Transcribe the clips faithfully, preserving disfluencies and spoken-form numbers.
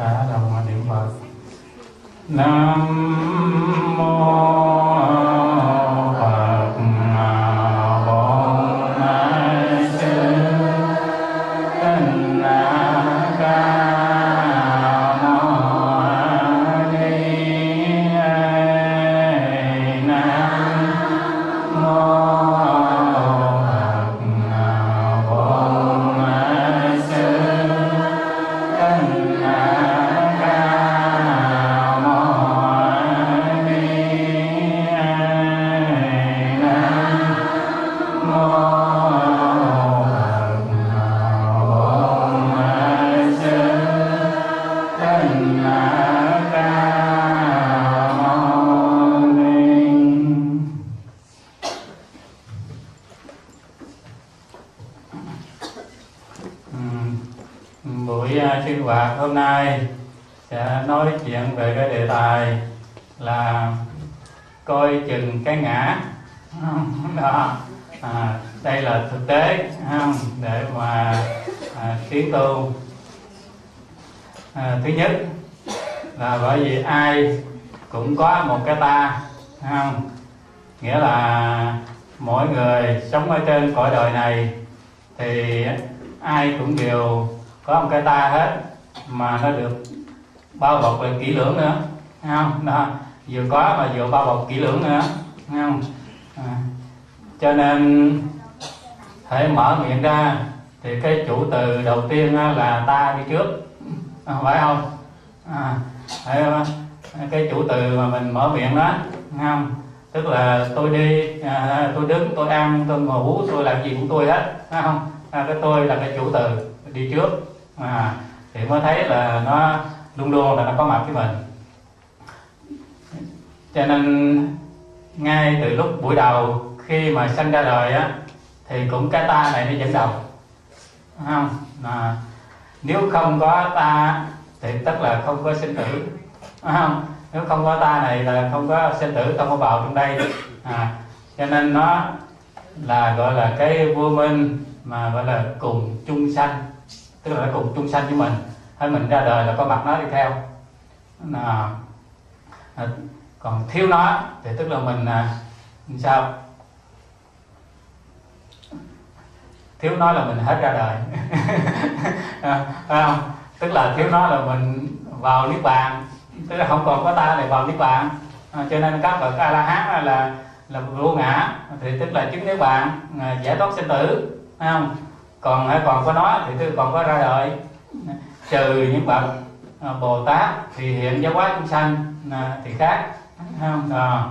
cả đồng niệm Phật. Nam mô Phật. Hôm nay sẽ nói chuyện về cái đề tài là coi chừng cái ngã. Đó. À, đây là thực tế không? Để mà à, tiến tu. À, thứ nhất là bởi vì ai cũng có một cái ta, không? Nghĩa là mỗi người sống ở trên cõi đời này thì ai cũng đều có một cái ta hết, mà nó được bao bọc lại kỹ lưỡng nữa, không? Đó, vừa có mà vừa bao bọc kỹ lưỡng nữa, không? À, cho nên hãy mở miệng ra thì cái chủ từ đầu tiên là ta đi trước, à, phải không? À, cái chủ từ mà mình mở miệng đó, không? Tức là tôi đi, à, tôi đứng, tôi ăn, tôi ngủ, tôi làm gì của tôi hết, phải không? À, cái tôi là cái chủ từ đi trước, à, thì mới thấy là nó luôn luôn là nó có mặt với mình. Cho nên ngay từ lúc buổi đầu khi mà sinh ra đời á thì cũng cái ta này nó dẫn đầu, không? À, nếu không có ta thì tức là không có sinh tử, không? Nếu không có ta này là không có sinh tử, không có vào trong đây. À, cho nên nó là gọi là cái vô minh mà gọi là cùng chung sanh, tức là cùng chung sanh với mình. Hay mình ra đời là có mặt nó đi theo. À, à, còn thiếu nó thì tức là mình à, sao? Thiếu nó là mình hết ra đời. À, phải không? Tức là thiếu nó là mình vào niết bàn, tức là không còn có ta để vào niết bàn. À, cho nên các bậc A La Hán là là vô ngã, thì tức là chứng niết bàn, giải thoát sinh tử, phải không? Còn hay còn có nó thì tức còn có ra đời. Trừ những bậc à, Bồ Tát thì hiện giáo hóa chúng sanh à, thì khác, không? À,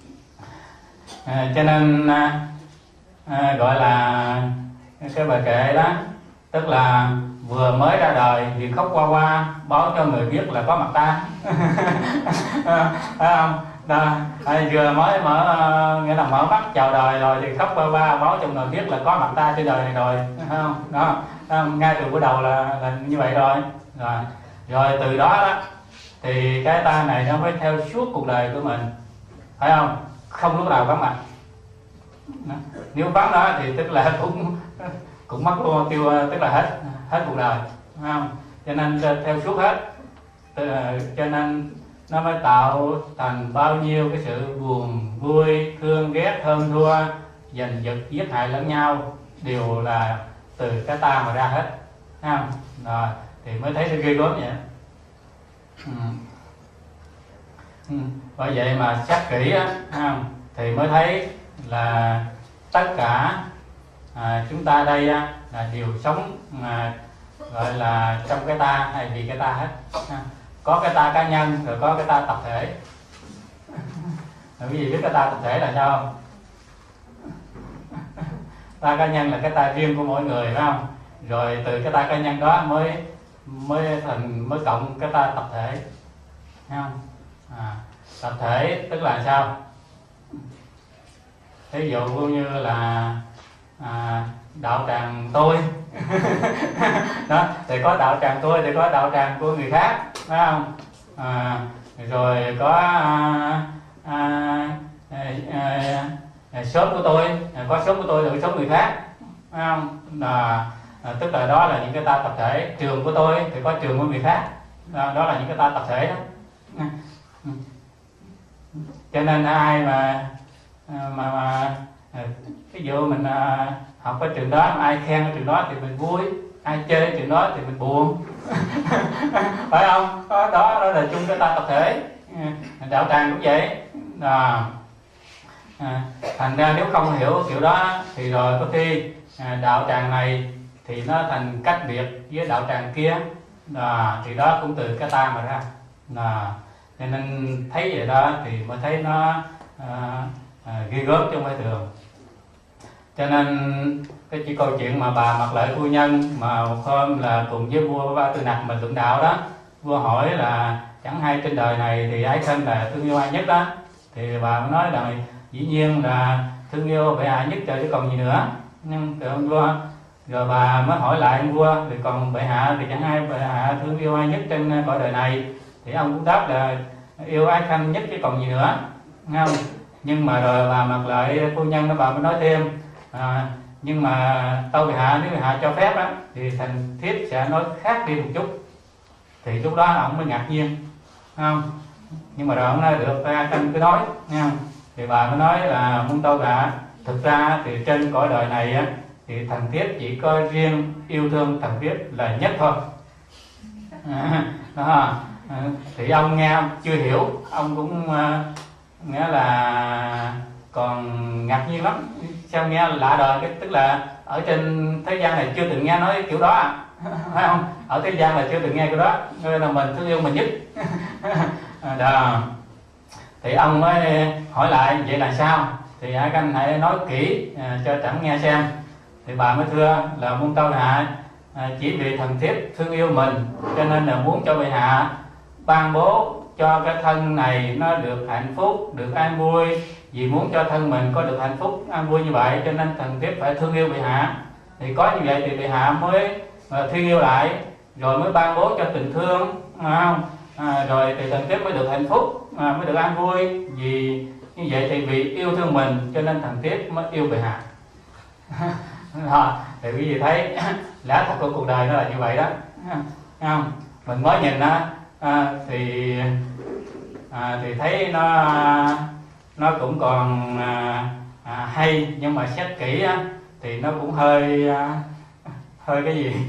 à, cho nên à, à, gọi là cái bài kệ đó, tức là vừa mới ra đời thì khóc qua qua báo cho người biết là có mặt ta. À, phải không? Đó, à, vừa mới mở nghĩa là mở mắt chào đời rồi thì khóc qua qua báo cho người biết là có mặt ta trên đời này rồi, phải không? Đó, đó, ngay từ buổi đầu là, là như vậy rồi. Rồi, rồi từ đó đó thì cái ta này nó mới theo suốt cuộc đời của mình, phải không? Không lúc nào vắng mặt. Đó. Nếu vắng đó thì tức là cũng cũng mất luôn, tiêu tức là hết hết cuộc đời, phải không? Cho nên theo suốt hết. Cho nên nó mới tạo thành bao nhiêu cái sự buồn vui, thương ghét, hơn thua, giành giật, giết hại lẫn nhau đều là từ cái ta mà ra hết, thấy không? Rồi thì mới thấy nó ghê gớm vậy. Ừ. Ừ. Bởi vậy mà xét kỹ á, không? Thì mới thấy là tất cả à, chúng ta đây á, là đều sống à, gọi là trong cái ta hay vì cái ta hết. À, có cái ta cá nhân rồi có cái ta tập thể. Quý vị biết cái ta tập thể là sao không? Ta cá nhân là cái ta riêng của mỗi người, phải không? Rồi từ cái ta cá nhân đó mới mới thành mới cộng cái ta tập thể, thấy không? À, tập thể tức là sao? Ví dụ như là à, đạo tràng tôi. Đó, thì có đạo tràng tôi thì có đạo tràng của người khác, phải không? À, rồi có à, à, à, à, xóm của tôi, có xóm của tôi thì có xóm người khác, phải không? À, à, tức là đó là những cái ta tập thể. Trường của tôi thì có trường của người khác, đó, đó là những cái ta tập thể đó. Cho nên ai mà mà mà ví dụ mình học ở trường đó, ai khen ở trường đó thì mình vui, ai chơi ở trường đó thì mình buồn. Phải không? Đó, đó là chung cái ta tập thể. Đạo tràng cũng vậy. À, à, thành ra nếu không hiểu kiểu đó thì rồi có khi à, đạo tràng này thì nó thành cách biệt với đạo tràng kia. À, thì đó cũng từ cái ta mà ra. À, cho nên thấy vậy đó thì mới thấy nó à, à, ghi gớm chứ không phải thường. Cho nên cái chỉ câu chuyện mà bà Mặc Lợi phu nhân mà một hôm là cùng với vua Ba Tư Nặc mà luận đạo đó, vua hỏi là chẳng hay trên đời này thì ái khanh là thương yêu ai nhất đó, thì bà mới nói là dĩ nhiên là thương yêu bệ hạ nhất trời chứ còn gì nữa. Nhưng rồi ông vua, rồi bà mới hỏi lại ông vua thì còn bệ hạ thì chẳng hay bệ hạ thương yêu ai nhất trên cõi đời này, thì ông cũng đáp là yêu ái khanh nhất chứ còn gì nữa, nghe không? Nhưng mà rồi bà Mặc Lợi phu nhân đó bà mới nói thêm à, nhưng mà tâu bệ hạ, nếu bệ hạ cho phép đó thì thần thiếp sẽ nói khác đi một chút. Thì lúc đó ông mới ngạc nhiên, không? Nhưng mà rồi ông nói được, ái khanh cứ nói, nghe không? Thì bà mới nói là muốn tâu bệ hạ, thực ra thì trên cõi đời này á thì thần thiếp chỉ có riêng yêu thương thần thiếp là nhất thôi. À, đó. À, thì ông nghe ông chưa hiểu, ông cũng uh, nghĩa là còn ngạc nhiên lắm, sao nghe lạ đời, cái tức là ở trên thế gian này chưa từng nghe nói kiểu đó à. Phải không? Ở thế gian là chưa từng nghe kiểu đó, nên là mình thương yêu mình nhất. Đó. Thì ông mới hỏi lại vậy là sao, thì ái khanh hãy nói kỹ à, cho trẫm nghe xem. Thì bà mới thưa là muôn tâu bệ hạ, à, chỉ vì thần thiếp thương yêu mình cho nên là muốn cho bệ hạ ban bố cho cái thân này nó được hạnh phúc, được an vui. Vì muốn cho thân mình có được hạnh phúc an vui như vậy cho nên thần thiếp phải thương yêu bệ hạ. Thì có như vậy thì bệ hạ mới uh, thương yêu lại, rồi mới ban bố cho tình thương, không? À, rồi thì thần thiếp mới được hạnh phúc, à, mới được an vui. Vì như vậy thì vì yêu thương mình cho nên thần thiếp mới yêu bệ hạ. À, thì quý vị thấy lẽ thật của cuộc đời nó là như vậy đó, không? Mình mới nhìn đó à, thì à, thì thấy nó nó cũng còn à, à, hay, nhưng mà xét kỹ á, thì nó cũng hơi à, hơi cái gì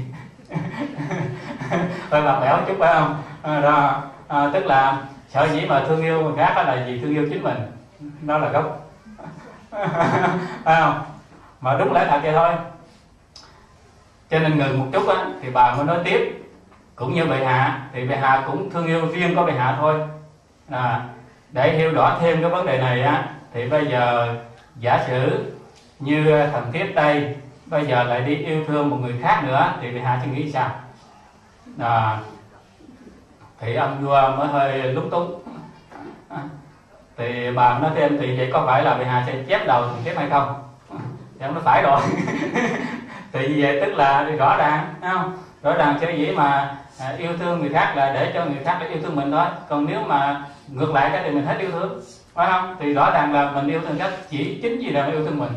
hơi bạc bẽo chút, phải không? À, đó, à, tức là sở dĩ mà thương yêu người khác là vì thương yêu chính mình, đó là gốc. Phải không? Mà đúng lẽ thật vậy thôi. Cho nên ngừng một chút á, thì bà mới nói tiếp, cũng như bệ hạ thì bệ hạ cũng thương yêu riêng có bệ hạ thôi. À, để hiểu rõ thêm cái vấn đề này á, thì bây giờ giả sử như thần thiếp đây bây giờ lại đi yêu thương một người khác nữa thì bệ hạ suy nghĩ sao? À, thì ông vua mới hơi lúng túng. À, thì bà nói thêm, thì vậy có phải là bệ hạ sẽ chép đầu thần thiếp hay không? Thì ông nói phải rồi. Thì như vậy tức là rõ ràng, không? Rõ ràng sở dĩ mà à, yêu thương người khác là để cho người khác để yêu thương mình thôi. Còn nếu mà ngược lại cái thì mình hết yêu thương, phải không? Thì rõ ràng là mình yêu thương cách chỉ chính vì là yêu thương mình.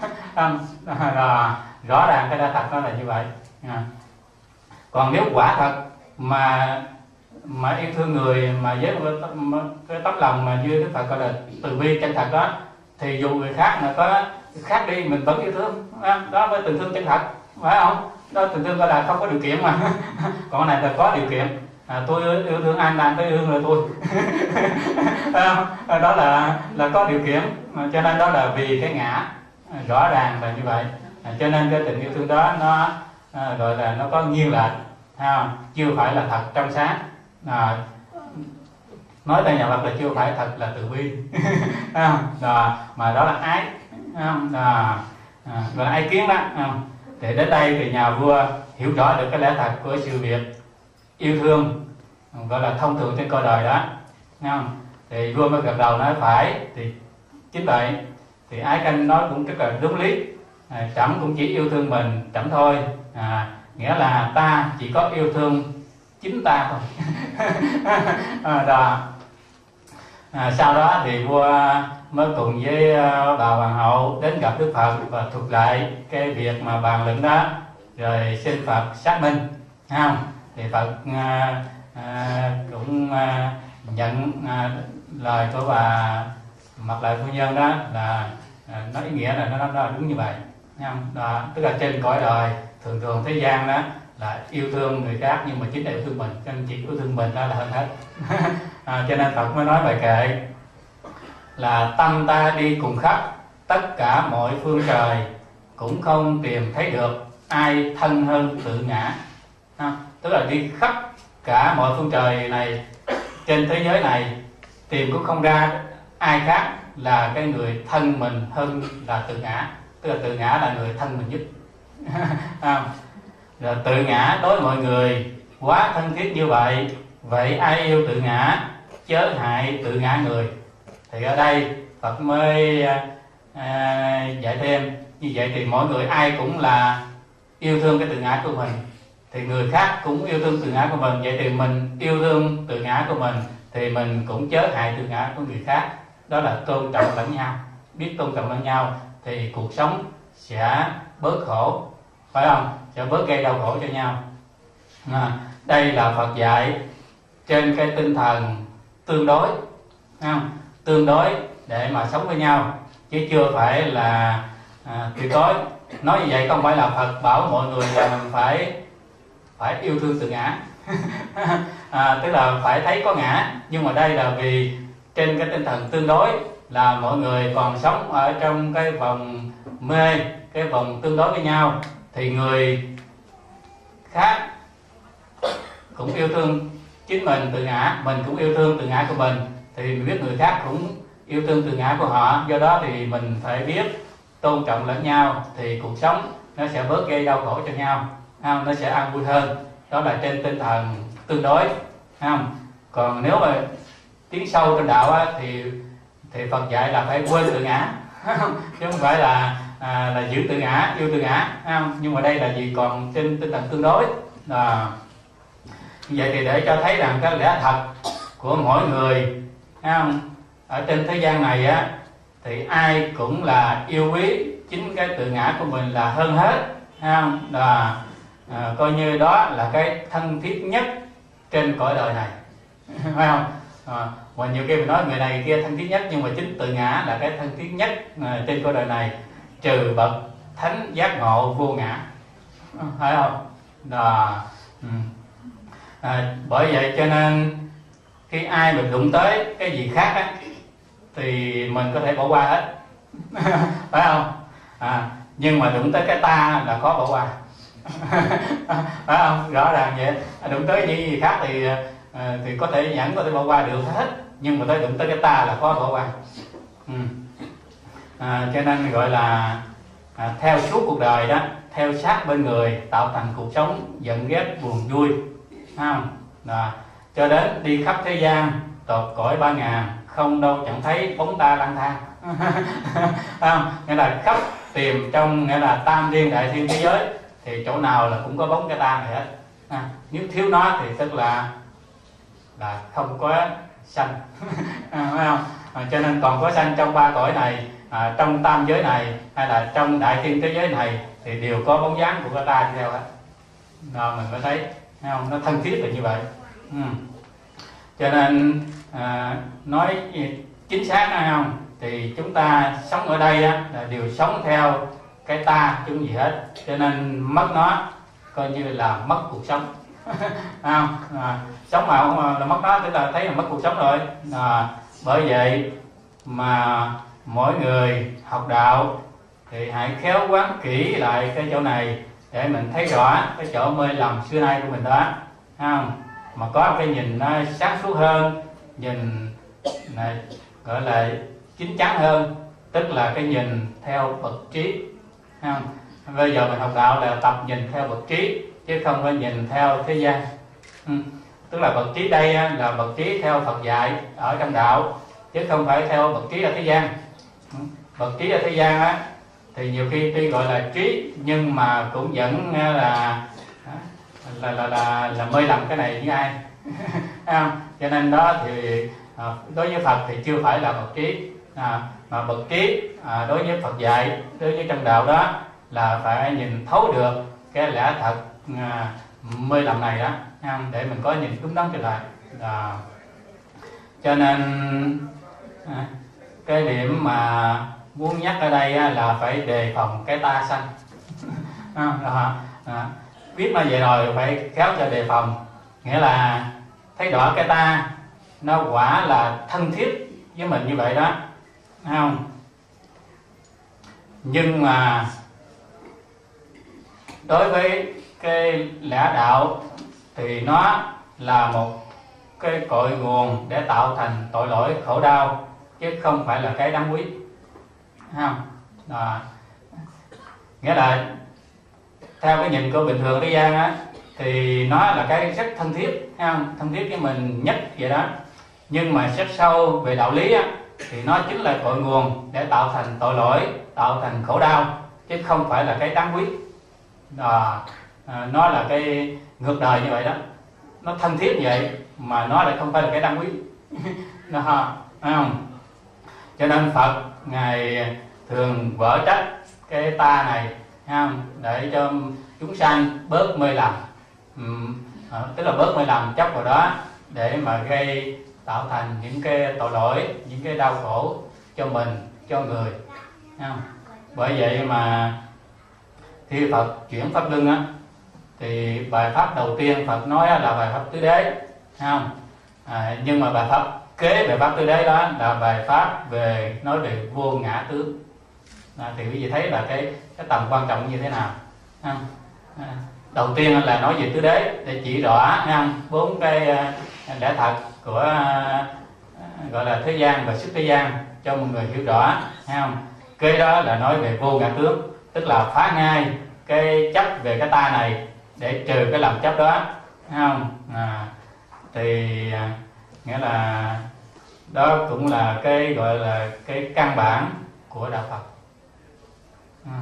À, rõ ràng cái đa thật nó là như vậy. À. Còn nếu quả thật mà mà yêu thương người mà với cái tấm lòng mà như Đức Phật gọi là từ bi chân thật đó, thì dù người khác mà có khác đi mình vẫn yêu thương, đó mới tình thương chân thật, phải không? Đó tình thương gọi là không có điều kiện mà. Còn này là có điều kiện. À, tôi yêu thương anh là anh phải yêu thương là tôi. Đó là là có điều kiện, cho nên đó là vì cái ngã, rõ ràng là như vậy. À, cho nên cái tình yêu thương đó nó à, gọi là nó có nghiêng lệch, ha, chưa phải là thật trong sáng. À, nói tại nhà Phật là chưa phải thật là từ bi. À, mà đó là ái, à, à, gọi là ái kiến đó. À, thì đến đây thì nhà vua hiểu rõ được cái lẽ thật của sự việc yêu thương gọi là thông thường trên cõi đời đó, nghe không? Thì vua mới gật đầu nói phải. Thì chính vậy thì ái khanh nói cũng rất là đúng lý. À, trẫm cũng chỉ yêu thương mình trẫm thôi. À, nghĩa là ta chỉ có yêu thương chính ta thôi. À, đó. À, sau đó thì vua mới cùng với bà hoàng hậu đến gặp Đức Phật và thuật lại cái việc mà bàn luận đó, rồi xin Phật xác minh, không? Thì Phật à, à, cũng à, nhận à, lời của bà Mặt Lợi phu nhân đó là à, nói ý nghĩa là nó, nó, nó đúng như vậy, thấy không? Đó, tức là trên cõi đời thường thường thế gian đó là yêu thương người khác nhưng mà chính là yêu thương mình, cho nên chỉ yêu thương mình đó là hơn hết. À, cho nên Phật mới nói bài kệ là tâm ta đi cùng khắp tất cả mọi phương trời, cũng không tìm thấy được ai thân hơn tự ngã. À, tức là đi khắp cả mọi phương trời này, trên thế giới này, tìm cũng không ra ai khác là cái người thân mình hơn là tự ngã. Tức là tự ngã là người thân mình nhất. À, rồi tự ngã đối mọi người quá thân thiết như vậy, vậy ai yêu tự ngã chớ hại tự ngã người. Thì ở đây Phật mới à, dạy thêm như vậy, thì mỗi người ai cũng là yêu thương cái tự ngã của mình, thì người khác cũng yêu thương tự ngã của mình. Vậy thì mình yêu thương tự ngã của mình thì mình cũng chớ hại tự ngã của người khác. Đó là tôn trọng lẫn nhau. Biết tôn trọng lẫn nhau thì cuộc sống sẽ bớt khổ, phải không? Sẽ bớt gây đau khổ cho nhau. À, đây là Phật dạy trên cái tinh thần tương đối, không? Tương đối để mà sống với nhau, chứ chưa phải là à, tuyệt đối. Nói như vậy không phải là Phật bảo mọi người là mình phải phải yêu thương tự ngã. À, tức là phải thấy có ngã, nhưng mà đây là vì trên cái tinh thần tương đối, là mọi người còn sống ở trong cái vòng mê, cái vòng tương đối với nhau, thì người khác cũng yêu thương chính mình tự ngã, mình cũng yêu thương tự ngã của mình, thì mình biết người khác cũng yêu thương tự ngã của họ. Do đó thì mình phải biết tôn trọng lẫn nhau, thì cuộc sống nó sẽ bớt gây đau khổ cho nhau, không? Nó sẽ an vui hơn. Đó là trên tinh thần tương đối, không? Còn nếu mà tiến sâu trong đạo á, thì thì Phật dạy là phải quên tự ngã, chứ không phải là à, là giữ tự ngã, yêu tự ngã, không? Nhưng mà đây là gì còn trên tinh thần tương đối. À, vậy thì để cho thấy rằng cái lẽ thật của mỗi người, không? Ở trên thế gian này á, thì ai cũng là yêu quý chính cái tự ngã của mình là hơn hết, không? Là à, coi như đó là cái thân thiết nhất trên cõi đời này, phải không? À, và nhiều khi mình nói người này người kia thân thiết nhất, nhưng mà chính tự ngã là cái thân thiết nhất à, trên cõi đời này, trừ bậc thánh giác ngộ vô ngã, phải không? Đó. Ừ. À, bởi vậy cho nên khi ai mình đụng tới cái gì khác á, thì mình có thể bỏ qua hết. Phải không? À, nhưng mà đụng tới cái ta là khó bỏ qua. Phải không? Rõ ràng vậy. Đụng tới những gì khác thì à, thì có thể nhẫn, có thể bỏ qua được hết, nhưng mà tới đụng tới cái ta là khó bỏ qua. Ừ. À, cho nên gọi là à, theo suốt cuộc đời đó, theo sát bên người, tạo thành cuộc sống giận ghét buồn vui, không? Đó. Cho đến đi khắp thế gian, tột cõi ba ngàn, không đâu chẳng thấy bóng ta lang thang. Không? Nghĩa là khắp tìm trong, nghĩa là tam thiên đại thiên thế giới, thì chỗ nào là cũng có bóng cái ta này hết. À, nếu thiếu nó thì tức là là không có sanh. À, phải không? À, cho nên còn có sanh trong ba cõi này, à, trong tam giới này, hay là trong đại thiên thế giới này, thì đều có bóng dáng của cái ta đi theo hết. Rồi mình mới thấy, thấy không? Nó thân thiết là như vậy. Ừ. Cho nên à, nói chính xác hay không, thì chúng ta sống ở đây á, là đều sống theo cái ta chứ không gì hết. Cho nên mất nó coi như là mất cuộc sống. Không? À, sống mà không là mất nó, tức là thấy là mất cuộc sống rồi. À, bởi vậy mà mỗi người học đạo thì hãy khéo quán kỹ lại cái chỗ này, để mình thấy rõ cái chỗ mê lầm xưa nay của mình đó, không? Mà có cái nhìn nó sáng suốt hơn, nhìn này gọi là chín chắn hơn, tức là cái nhìn theo bậc trí, không? Bây giờ mình học đạo là tập nhìn theo bậc trí, chứ không có nhìn theo thế gian. Ừ. Tức là bậc trí đây là bậc trí theo Phật dạy ở trong đạo, chứ không phải theo bậc trí ở thế gian. Ừ. Bậc trí ở thế gian á, thì nhiều khi tuy gọi là trí nhưng mà cũng vẫn là là là là, là mê lầm cái này với ai. Không? Cho nên đó thì đối với Phật thì chưa phải là bậc trí, à, mà bậc trí à, đối với Phật dạy, đối với trong đạo đó là phải nhìn thấu được cái lẽ thật à, mê lầm này đó. để mình có nhìn đúng đắn trở lại. À, cho nên à, cái điểm mà muốn nhắc ở đây là phải đề phòng cái ta sanh. à, à, à, biết nó vậy rồi phải khéo cho đề phòng, nghĩa là thấy rõ cái ta nó quả là thân thiết với mình như vậy đó, thấy không? Nhưng mà đối với cái lẽ đạo thì nó là một cái cội nguồn để tạo thành tội lỗi khổ đau, chứ không phải là cái đáng quý, thấy không? À, nghĩa là theo cái nhìn của bình thường thế gian á, thì nó là cái rất thân thiết, thấy không? Thân thiết với mình nhất vậy đó. Nhưng mà xét sâu về đạo lý á, thì nó chính là cội nguồn để tạo thành tội lỗi, tạo thành khổ đau, chứ không phải là cái đáng quý. À, à, nó là cái ngược đời như vậy đó, nó thân thiết như vậy mà nó lại không phải là cái đáng quý. Đó, thấy không? Cho nên Phật ngài thường vở trách cái ta này, thấy không? Để cho chúng sanh bớt mê lầm, ừ, à, tức là bớt mê lầm chấp vào đó để mà gây tạo thành những cái tội lỗi, những cái đau khổ cho mình, cho người, thấy không? Bởi vậy mà khi Phật chuyển pháp luân á, thì bài pháp đầu tiên Phật nói là bài pháp tứ đế, thấy không? À, nhưng mà bài pháp kế về pháp tứ đế đó là bài pháp về nói về vô ngã tướng. À, thì quý vị thấy là cái cái tầm quan trọng như thế nào, thấy không? À, đầu tiên là nói về tứ đế để chỉ rõ bốn cái lẽ thật của uh, gọi là thế gian và xuất thế gian cho mọi người hiểu rõ, thấy không? Kế đó là nói về vô ngã tướng, tức là phá ngay cái chấp về cái ta này để trừ cái làm chấp đó, thấy không? À, thì à, nghĩa là đó cũng là cái gọi là cái căn bản của đạo Phật. À,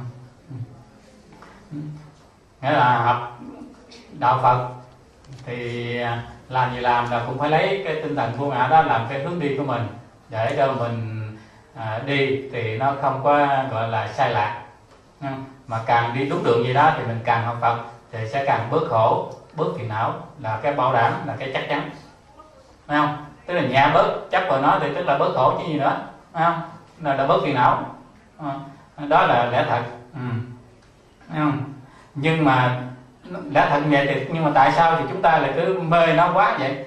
nghĩa là học đạo Phật thì làm gì làm là cũng phải lấy cái tinh thần vô ngã đó làm cái hướng đi của mình, để cho mình à, đi thì nó không có gọi là sai lạc. Mà càng đi đúng đường gì đó thì mình càng học Phật thì sẽ càng bớt khổ, bớt phiền não, là cái bảo đảm, là cái chắc chắn, phải không? Tức là nhẹ bớt chấp vào nó thì tức là bớt khổ chứ gì nữa, phải không? Là, là bớt phiền não, đó là lẽ thật, ừ. Phải không? Nhưng mà lẽ thật vậy thì nhưng mà tại sao thì chúng ta lại cứ mê nó quá vậy?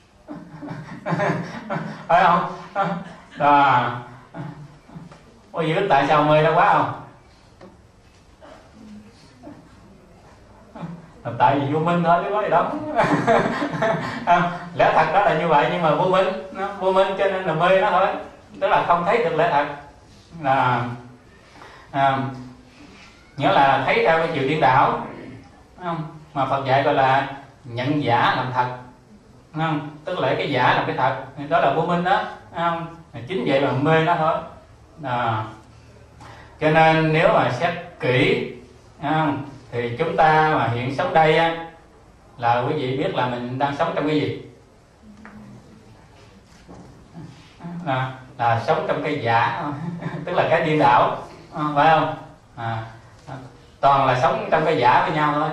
Phải không? Đó. Có gì biết tại sao mê nó quá không? Tại vì vô minh thôi chứ có gì đâu. À, lẽ thật đó là như vậy, nhưng mà vô minh, nó vô minh cho nên là mê nó thôi, tức là không thấy được lẽ thật, là à, nghĩa là thấy theo cái chiều điên đảo, không? Mà Phật dạy gọi là nhận giả làm thật, không? Tức là cái giả làm cái thật, đó là vô minh đó, không? Chính vậy mà mê nó thôi. À, cho nên nếu mà xét kỹ, không? Thì chúng ta mà hiện sống đây á, là quý vị biết là mình đang sống trong cái gì? Là, là sống trong cái giả, tức là cái điên đảo, phải không? À, toàn là sống trong cái giả với nhau thôi.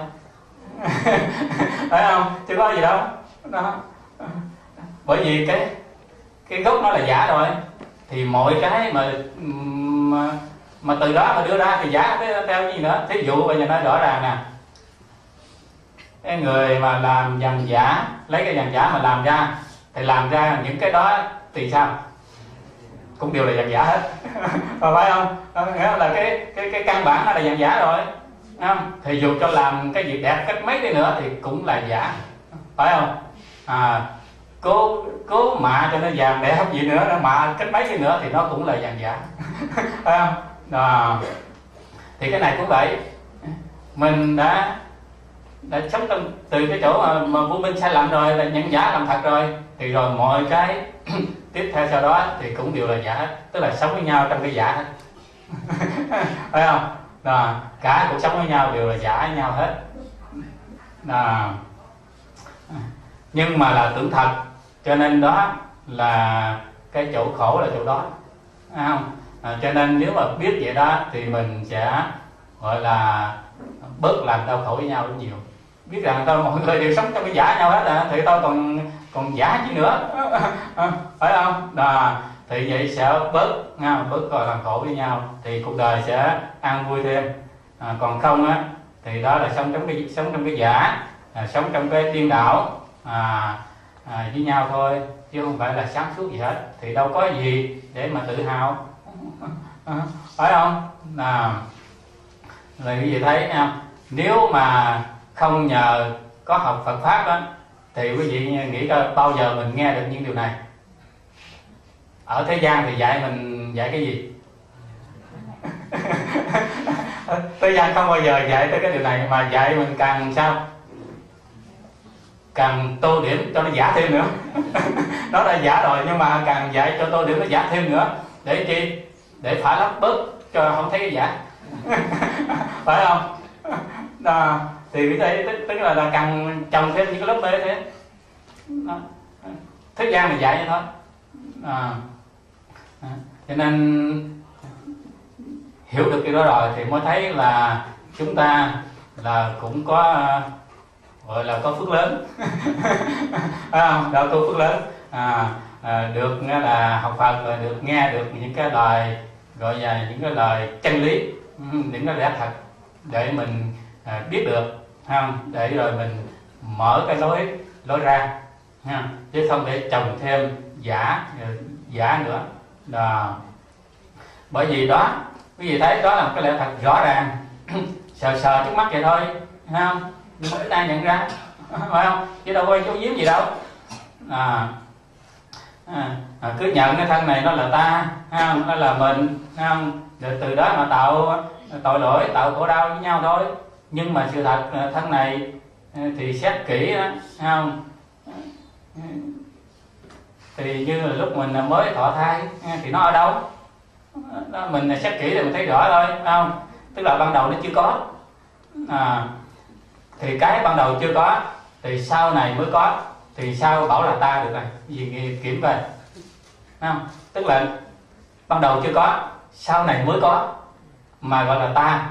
Phải không? Chứ có gì đâu đó. Bởi vì cái cái gốc nó là giả rồi, thì mọi cái mà mà, mà từ đó mà đưa ra thì giả theo gì nữa. Thí dụ bây giờ nói rõ ràng nè, cái người mà làm vàng giả, lấy cái vàng giả mà làm ra thì làm ra những cái đó thì sao? Cũng đều là vàng giả hết. Phải không? Nghĩa là cái cái cái căn bản nó là vàng giả rồi, không? Thì dù cho làm cái việc đẹp cách mấy đi nữa thì cũng là giả, phải không? À, cố cố mạ cho nó vàng đẹp gì nữa, nó mạ cách mấy đi nữa thì nó cũng là vàng giả. Phải không? À, thì cái này cũng vậy, mình đã đã sống trong, từ cái chỗ mà, mà vô minh sai lầm rồi, là nhận giả làm thật rồi, thì rồi mọi cái tiếp theo sau đó thì cũng đều là giả hết, tức là sống với nhau trong cái giả hết. Phải không? À, cả cuộc sống với nhau đều là giả với nhau hết. À, nhưng mà là tưởng thật, cho nên đó là cái chỗ khổ là chỗ đó, phải không? À, cho nên nếu mà biết vậy đó thì mình sẽ gọi là bớt làm đau khổ với nhau rất nhiều. biết rằng tôi mọi người đều sống trong cái giả nhau hết à, thì tôi còn còn giả chi nữa phải không? À, thì vậy sẽ bớt nha, bớt còn làm khổ với nhau thì cuộc đời sẽ an vui thêm. À, còn không á thì đó là sống trong cái sống trong cái giả, à, sống trong cái điên đảo à, à, với nhau thôi, chứ không phải là sáng suốt gì hết, thì đâu có gì để mà tự hào à, phải không? À, rồi quý vị thấy nha, nếu mà không nhờ có học Phật pháp đó thì quý vị nghĩ coi bao giờ mình nghe được những điều này. Ở thế gian thì dạy mình dạy cái gì? Thế gian không bao giờ dạy tới cái điều này, mà dạy mình càng sao? Càng tô điểm cho nó giả thêm nữa. Nó đã giả rồi nhưng mà càng dạy cho tô điểm nó giả thêm nữa. Để chi? Để thỏa lấp bớt cho không thấy cái giả. Phải không? À, thì cái đây tức, tức là, là càng trồng thêm những cái lớp mê thế. Đó. Thế gian là dạy như thôi. À, à, cho nên hiểu được cái đó rồi thì mới thấy là chúng ta là cũng có gọi là có phước lớn. À, đó có phước lớn. À, à, được là học Phật, rồi được nghe được những cái lời gọi là những cái lời chân lý, những cái lẽ thật để mình à, biết được, không? Để rồi mình mở cái lối lối ra, ha, chứ không để trồng thêm giả giả nữa. Đó. Bởi vì đó quý vị thấy đó là một cái lẽ thật rõ ràng, sờ sờ trước mắt vậy thôi, không? Nhưng mà ta nhận ra, phải không? Chứ đâu có giấu giếm gì đâu. À, à, à, cứ nhận cái thân này nó là ta, không? Nó là mình, không? Rồi từ đó mà tạo tội lỗi, tạo khổ đau với nhau thôi. Nhưng mà sự thật thân này thì xét kỹ đó, không? Thì như là lúc mình mới thọ thai thì nó ở đâu? Đó, mình xét kỹ thì mình thấy rõ thôi, không? Tức là ban đầu nó chưa có. À, thì cái ban đầu chưa có thì sau này mới có, thì sao bảo là ta được này? Gì kiểm về, không? Tức là ban đầu chưa có, sau này mới có mà gọi là ta.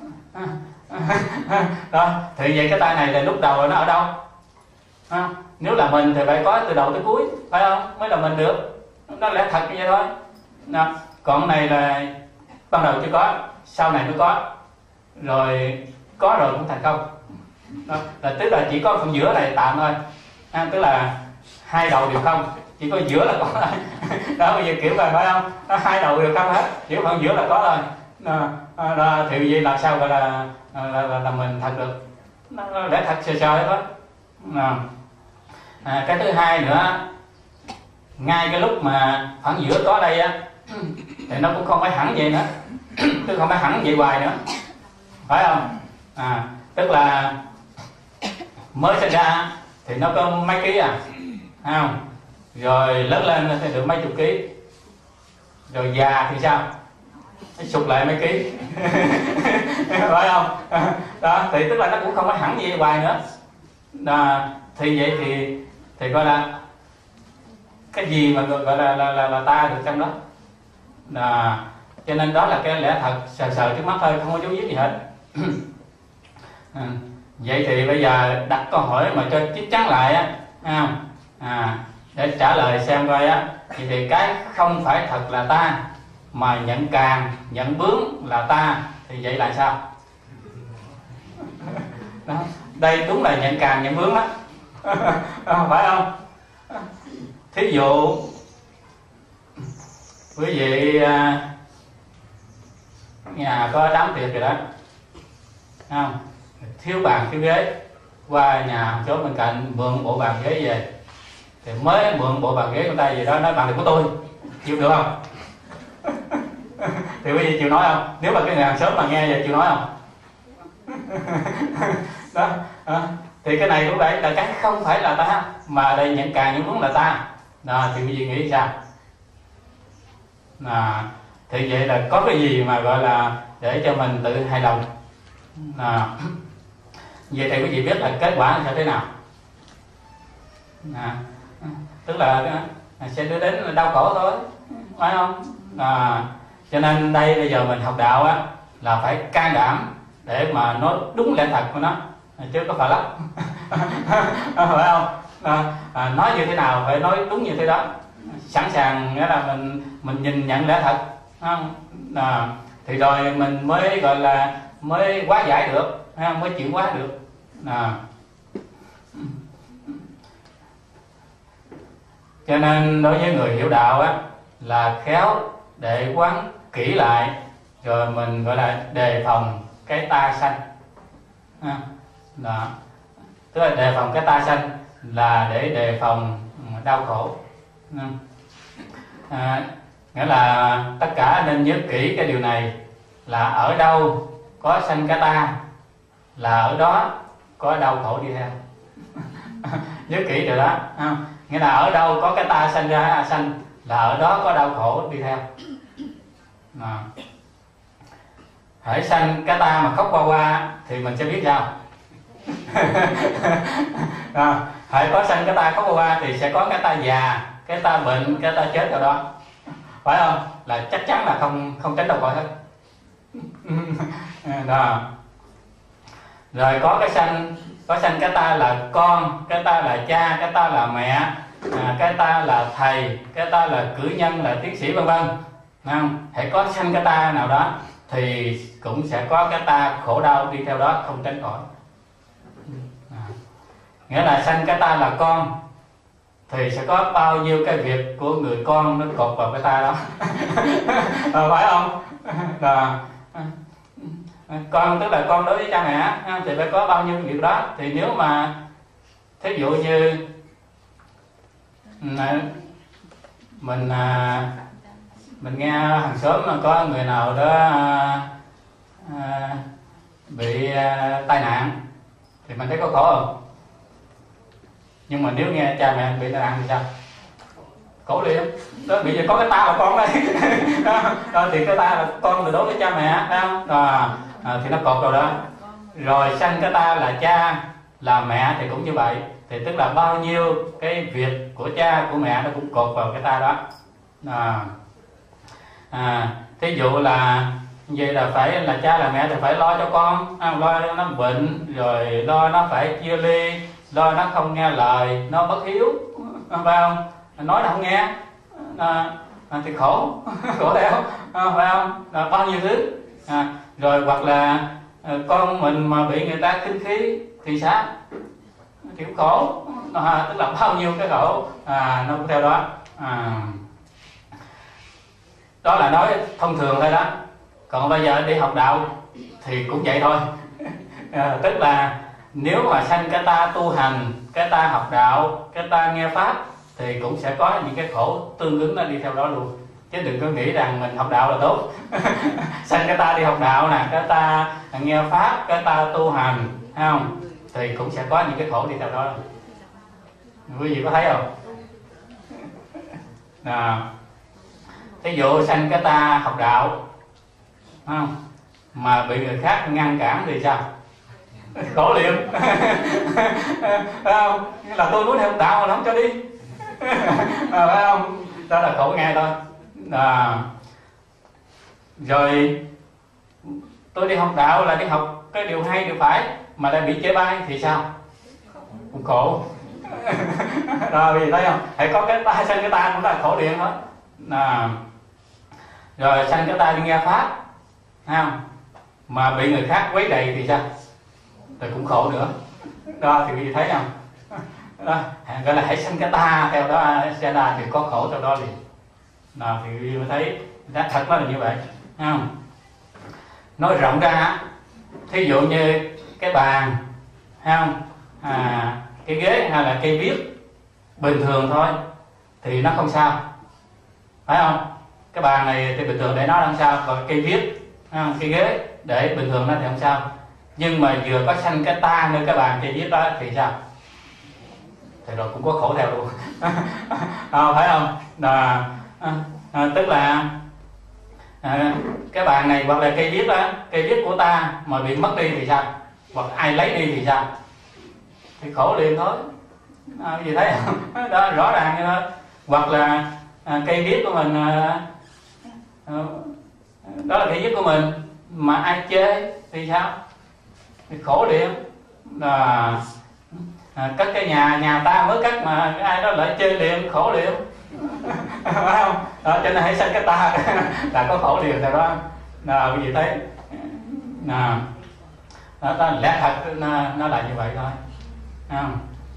Đó, thì vậy cái ta này là lúc đầu nó ở đâu? À, nếu là mình thì phải có từ đầu tới cuối, phải không? Mới là mình được. Nó lẽ thật như vậy thôi. Đó. Còn này là ban đầu chưa có, sau này mới có, rồi có rồi cũng thành không. Đó. Là tức là chỉ có phần giữa này tạm thôi. À, tức là hai đầu đều không, chỉ có giữa là có thôi. Đó, bây giờ kiểu vậy phải không? Đó, hai đầu đều không hết, chỉ phần giữa là có thôi. Đó. Đó. Thì vậy làm sao gọi là là, là, là mình thật được? Nó lẽ thật sơ sơ đó. À. À, cái thứ hai nữa, ngay cái lúc mà khoảng giữa có đây á thì nó cũng không phải hẳn vậy nữa. Tức không phải hẳn vậy hoài nữa, phải không? À, tức là mới sinh ra thì nó có mấy ký à, không? Rồi lớn lên thì được mấy chục ký, rồi già thì sao? Nó sụt lại mấy ký. Phải không? Đó, thì tức là nó cũng không phải hẳn vậy hoài nữa. À, thì vậy thì thì gọi là cái gì mà gọi là là, là, là ta được trong đó. À, cho nên đó là cái lẽ thật sờ sờ trước mắt thôi, không có dấu giếm gì hết. À, vậy thì bây giờ đặt câu hỏi mà cho chắc chắn lại á, à, à, để trả lời xem coi á, thì, thì cái không phải thật là ta mà nhận càng nhận bướng là ta, thì vậy là sao? Đó. Đây đúng là nhận càng nhận bướng đó. À, phải không? Thí dụ quý vị nhà có đám tiệc rồi đó, không? Thiếu bàn thiếu ghế, qua nhà chỗ bên cạnh mượn bộ bàn ghế về, thì mới mượn bộ bàn ghế của ta gì đó nói bàn này của tôi, chịu được không? Thì quý vị chịu nói không? Nếu mà cái người hàng xóm mà nghe vậy chịu nói không? Đó, đó. Thì cái này cũng vậy, là cái không phải là ta mà đây nhận càng những muốn là ta. Đó, thì quý vị nghĩ sao? À, thì vậy là có cái gì mà gọi là để cho mình tự hài lòng. À, vậy thì quý vị biết là kết quả sẽ thế nào. À, tức là sẽ đưa đến đau khổ thôi, phải không? À, cho nên đây bây giờ mình học đạo á là phải can đảm để mà nói đúng lẽ thật của nó. chứ có phải lắm. Phải không? À, à, nói như thế nào phải nói đúng như thế đó, sẵn sàng nghĩa là mình mình nhìn nhận lẽ thật, không? À, thì rồi mình mới gọi là mới hóa giải được, mới chuyển hóa được. À. Cho nên đối với người hiểu đạo á, là khéo để quán kỹ lại, rồi mình gọi là đề phòng cái ta sanh. À, đó. Tức là đề phòng cái ta sanh là để đề phòng đau khổ. À, nghĩa là tất cả nên nhớ kỹ cái điều này, là ở đâu có sanh cái ta là ở đó có đau khổ đi theo. Nhớ kỹ điều đó. À, nghĩa là ở đâu có cái ta sanh ra sanh là ở đó có đau khổ đi theo. À. Hãy sanh cái ta mà khóc qua qua thì mình sẽ biết sao. À, hãy có sanh cái ta khóc qua qua thì sẽ có cái ta già, cái ta bệnh, cái ta chết ở đó, phải không? Là chắc chắn là không không tránh đâu khỏi hết. Đó. Rồi có cái sanh, có sanh cái ta là con, cái ta là cha, cái ta là mẹ, à, cái ta là thầy, cái ta là cử nhân, là tiến sĩ, vân vân. Không? Hãy có sanh cái ta nào đó thì cũng sẽ có cái ta khổ đau đi theo đó, không tránh khỏi. À. Nghĩa là sanh cái ta là con thì sẽ có bao nhiêu cái việc của người con nó cột vào cái ta đó. À, phải không? À. Con tức là con đối với cha mẹ thì phải có bao nhiêu việc đó. Thì nếu mà thí dụ như mình mình nghe hàng xóm mà có người nào đó bị tai nạn thì mình thấy có khổ không? Nhưng mà nếu nghe cha mẹ bị tai nạn thì sao? Khổ liền. Đó, bây giờ có cái ta là con đây. Đó, thì cái ta là con là đối với cha mẹ, phải không? À, à, thì nó cột vào đó. Rồi sanh cái ta là cha là mẹ thì cũng như vậy. Thì tức là bao nhiêu cái việc của cha của mẹ nó cũng cột vào cái ta đó. À, à, thí dụ là vậy là phải là cha là mẹ thì phải lo cho con, à, lo cho nó bệnh, rồi lo nó phải chia ly, lo nó không nghe lời, nó bất hiếu, phải không? Nói là không nghe, à, à, thì khổ, khổ theo, à, phải không? À, bao nhiêu thứ. À, rồi hoặc là à, con mình mà bị người ta khinh khí thì sao? Thì cũng khổ, à, tức là bao nhiêu cái khổ à, nó cũng theo đó. À, đó là nói thông thường thôi đó. Còn bây giờ đi học đạo thì cũng vậy thôi. À, tức là nếu mà sanh cái ta tu hành, cái ta học đạo, cái ta nghe pháp thì cũng sẽ có những cái khổ tương ứng nó đi theo đó luôn. Chứ đừng có nghĩ rằng mình học đạo là tốt. Sanh cái ta đi học đạo nè, cái ta nghe pháp, cái ta tu hành, thấy không? Thì cũng sẽ có những cái khổ đi theo đó. Quý vị có thấy không? À, thí dụ sanh cái ta học đạo, không? Mà bị người khác ngăn cản thì sao? Khổ liền. Không? Là tôi muốn học đạo mà nó không cho đi. À, phải không? Đó là khổ nghe thôi. À, rồi tôi đi học đạo là đi học cái điều hay điều phải mà lại bị chê bai thì sao? Cũng khổ. Rồi vì thấy không? Hãy có cái ta sanh cái ta cũng là khổ liền hết. À, rồi sanh cái ta đi nghe pháp, thấy không? Mà bị người khác quấy rầy thì sao? Thì cũng khổ nữa. Đó thì quý vị thấy không? Đó, gọi là hãy sanh cái ta theo đó sẽ là thì có khổ theo đó liền. Nào thì quý vị mới thấy thật nó là như vậy, thấy không? Nói rộng ra, thí dụ như cái bàn, thấy không? À, cái ghế hay là cây viết bình thường thôi thì nó không sao, phải không? Cái bàn này thì bình thường để nó không sao, còn cây viết, cái ghế để bình thường nó thì không sao. Nhưng mà vừa có sanh cái ta nơi cái bàn cây viết đó thì sao? Thì rồi cũng có khổ theo luôn. À, phải không? À, à, à, tức là à, cái bàn này hoặc là cây viết đó, cây viết của ta mà bị mất đi thì sao? Hoặc ai lấy đi thì sao? Thì khổ liền thôi. À, gì thấy không? Đó rõ ràng như đó. Hoặc là à, cây viết của mình à, à, đó là cây viết của mình mà ai chê thì sao? Thì khổ liền. à, à, cất cái nhà nhà ta mới cất mà ai đó lại chơi liền khổ liền. Phải không? Đó, cho nên hãy sanh cái ta là có khổ liền rồi đó. À, quý vị thấy à, đó, đó, lẽ thật nó, nó là như vậy thôi. À,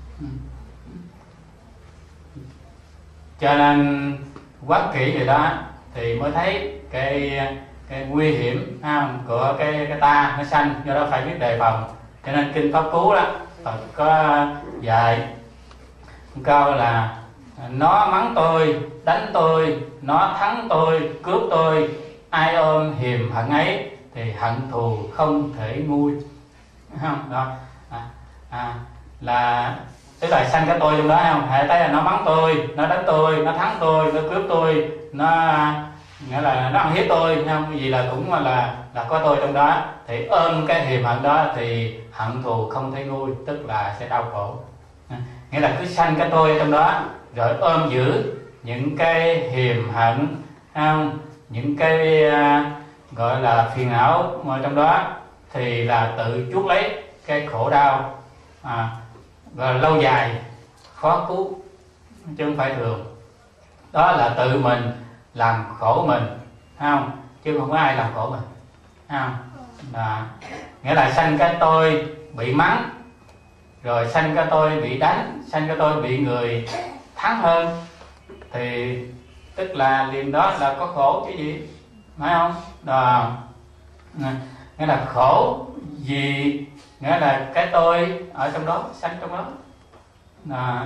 cho nên quán kỹ vậy đó thì mới thấy cái cái nguy hiểm không, của cái cái ta nó sanh, do đó phải biết đề phòng. Cho nên kinh Pháp Cú đó Phật có dạy câu là nó mắng tôi, đánh tôi, nó thắng tôi, cướp tôi, ai ôm hiềm hận ấy thì hận thù không thể nguôi. Không đó à, à, là tức là sanh cái tôi trong đó không, hãy thấy là nó mắng tôi, nó đánh tôi, nó thắng tôi, nó cướp tôi, nó nghĩa là nó ăn hiếp tôi, không cái gì là cũng là là có tôi trong đó, thì ôm cái hiềm hận đó thì hận thù không thể nguôi, tức là sẽ đau khổ. Nghĩa là cứ sanh cái tôi trong đó rồi ôm giữ những cái hiềm hận, không những cái uh, gọi là phiền não mà trong đó thì là tự chuốc lấy cái khổ đau à, và lâu dài khó cứu chứ không phải thường. Đó là tự mình làm khổ mình, không chứ không có ai làm khổ mình, không là nghĩa là sanh cái tôi bị mắng, rồi sanh cái tôi bị đánh, sanh cái tôi bị người thắng hơn, thì tức là liền đó là có khổ chứ gì, phải không? Đó, nghĩa là khổ vì nghĩa là cái tôi ở trong đó, sanh trong đó. Đó.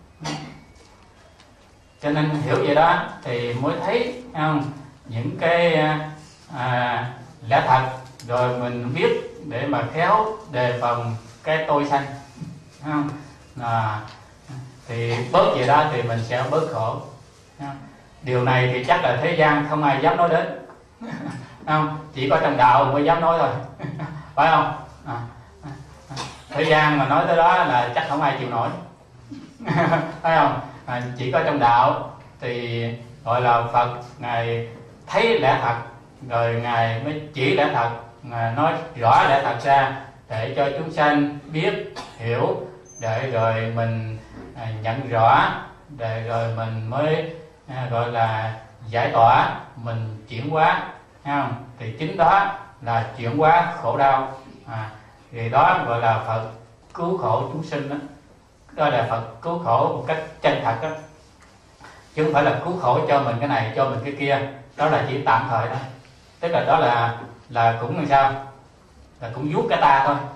Cho nên hiểu vậy đó thì mới thấy không những cái à, lẽ thật, rồi mình biết để mà khéo đề phòng cái tôi sanh, không à, thì bớt vậy đó thì mình sẽ bớt khổ. Điều này thì chắc là thế gian không ai dám nói đến. Không, chỉ có trong đạo mới dám nói thôi. Phải không? À, thế gian mà nói tới đó là chắc không ai chịu nổi. Phải không? À, chỉ có trong đạo thì gọi là Phật ngài thấy lẽ thật, rồi ngài mới chỉ lẽ thật, ngài nói rõ lẽ thật ra để cho chúng sanh biết hiểu, để rồi mình à, nhận rõ, để rồi mình mới à, gọi là giải tỏa, mình chuyển hóa, không? Thì chính đó là chuyển hóa khổ đau. À, thì đó gọi là Phật cứu khổ chúng sinh đó. Đó là Phật cứu khổ một cách chân thật đó, chứ không phải là cứu khổ cho mình cái này, cho mình cái kia. Đó là chỉ tạm thời đó, tức là đó là là cũng làm sao là cũng vuốt cái ta thôi.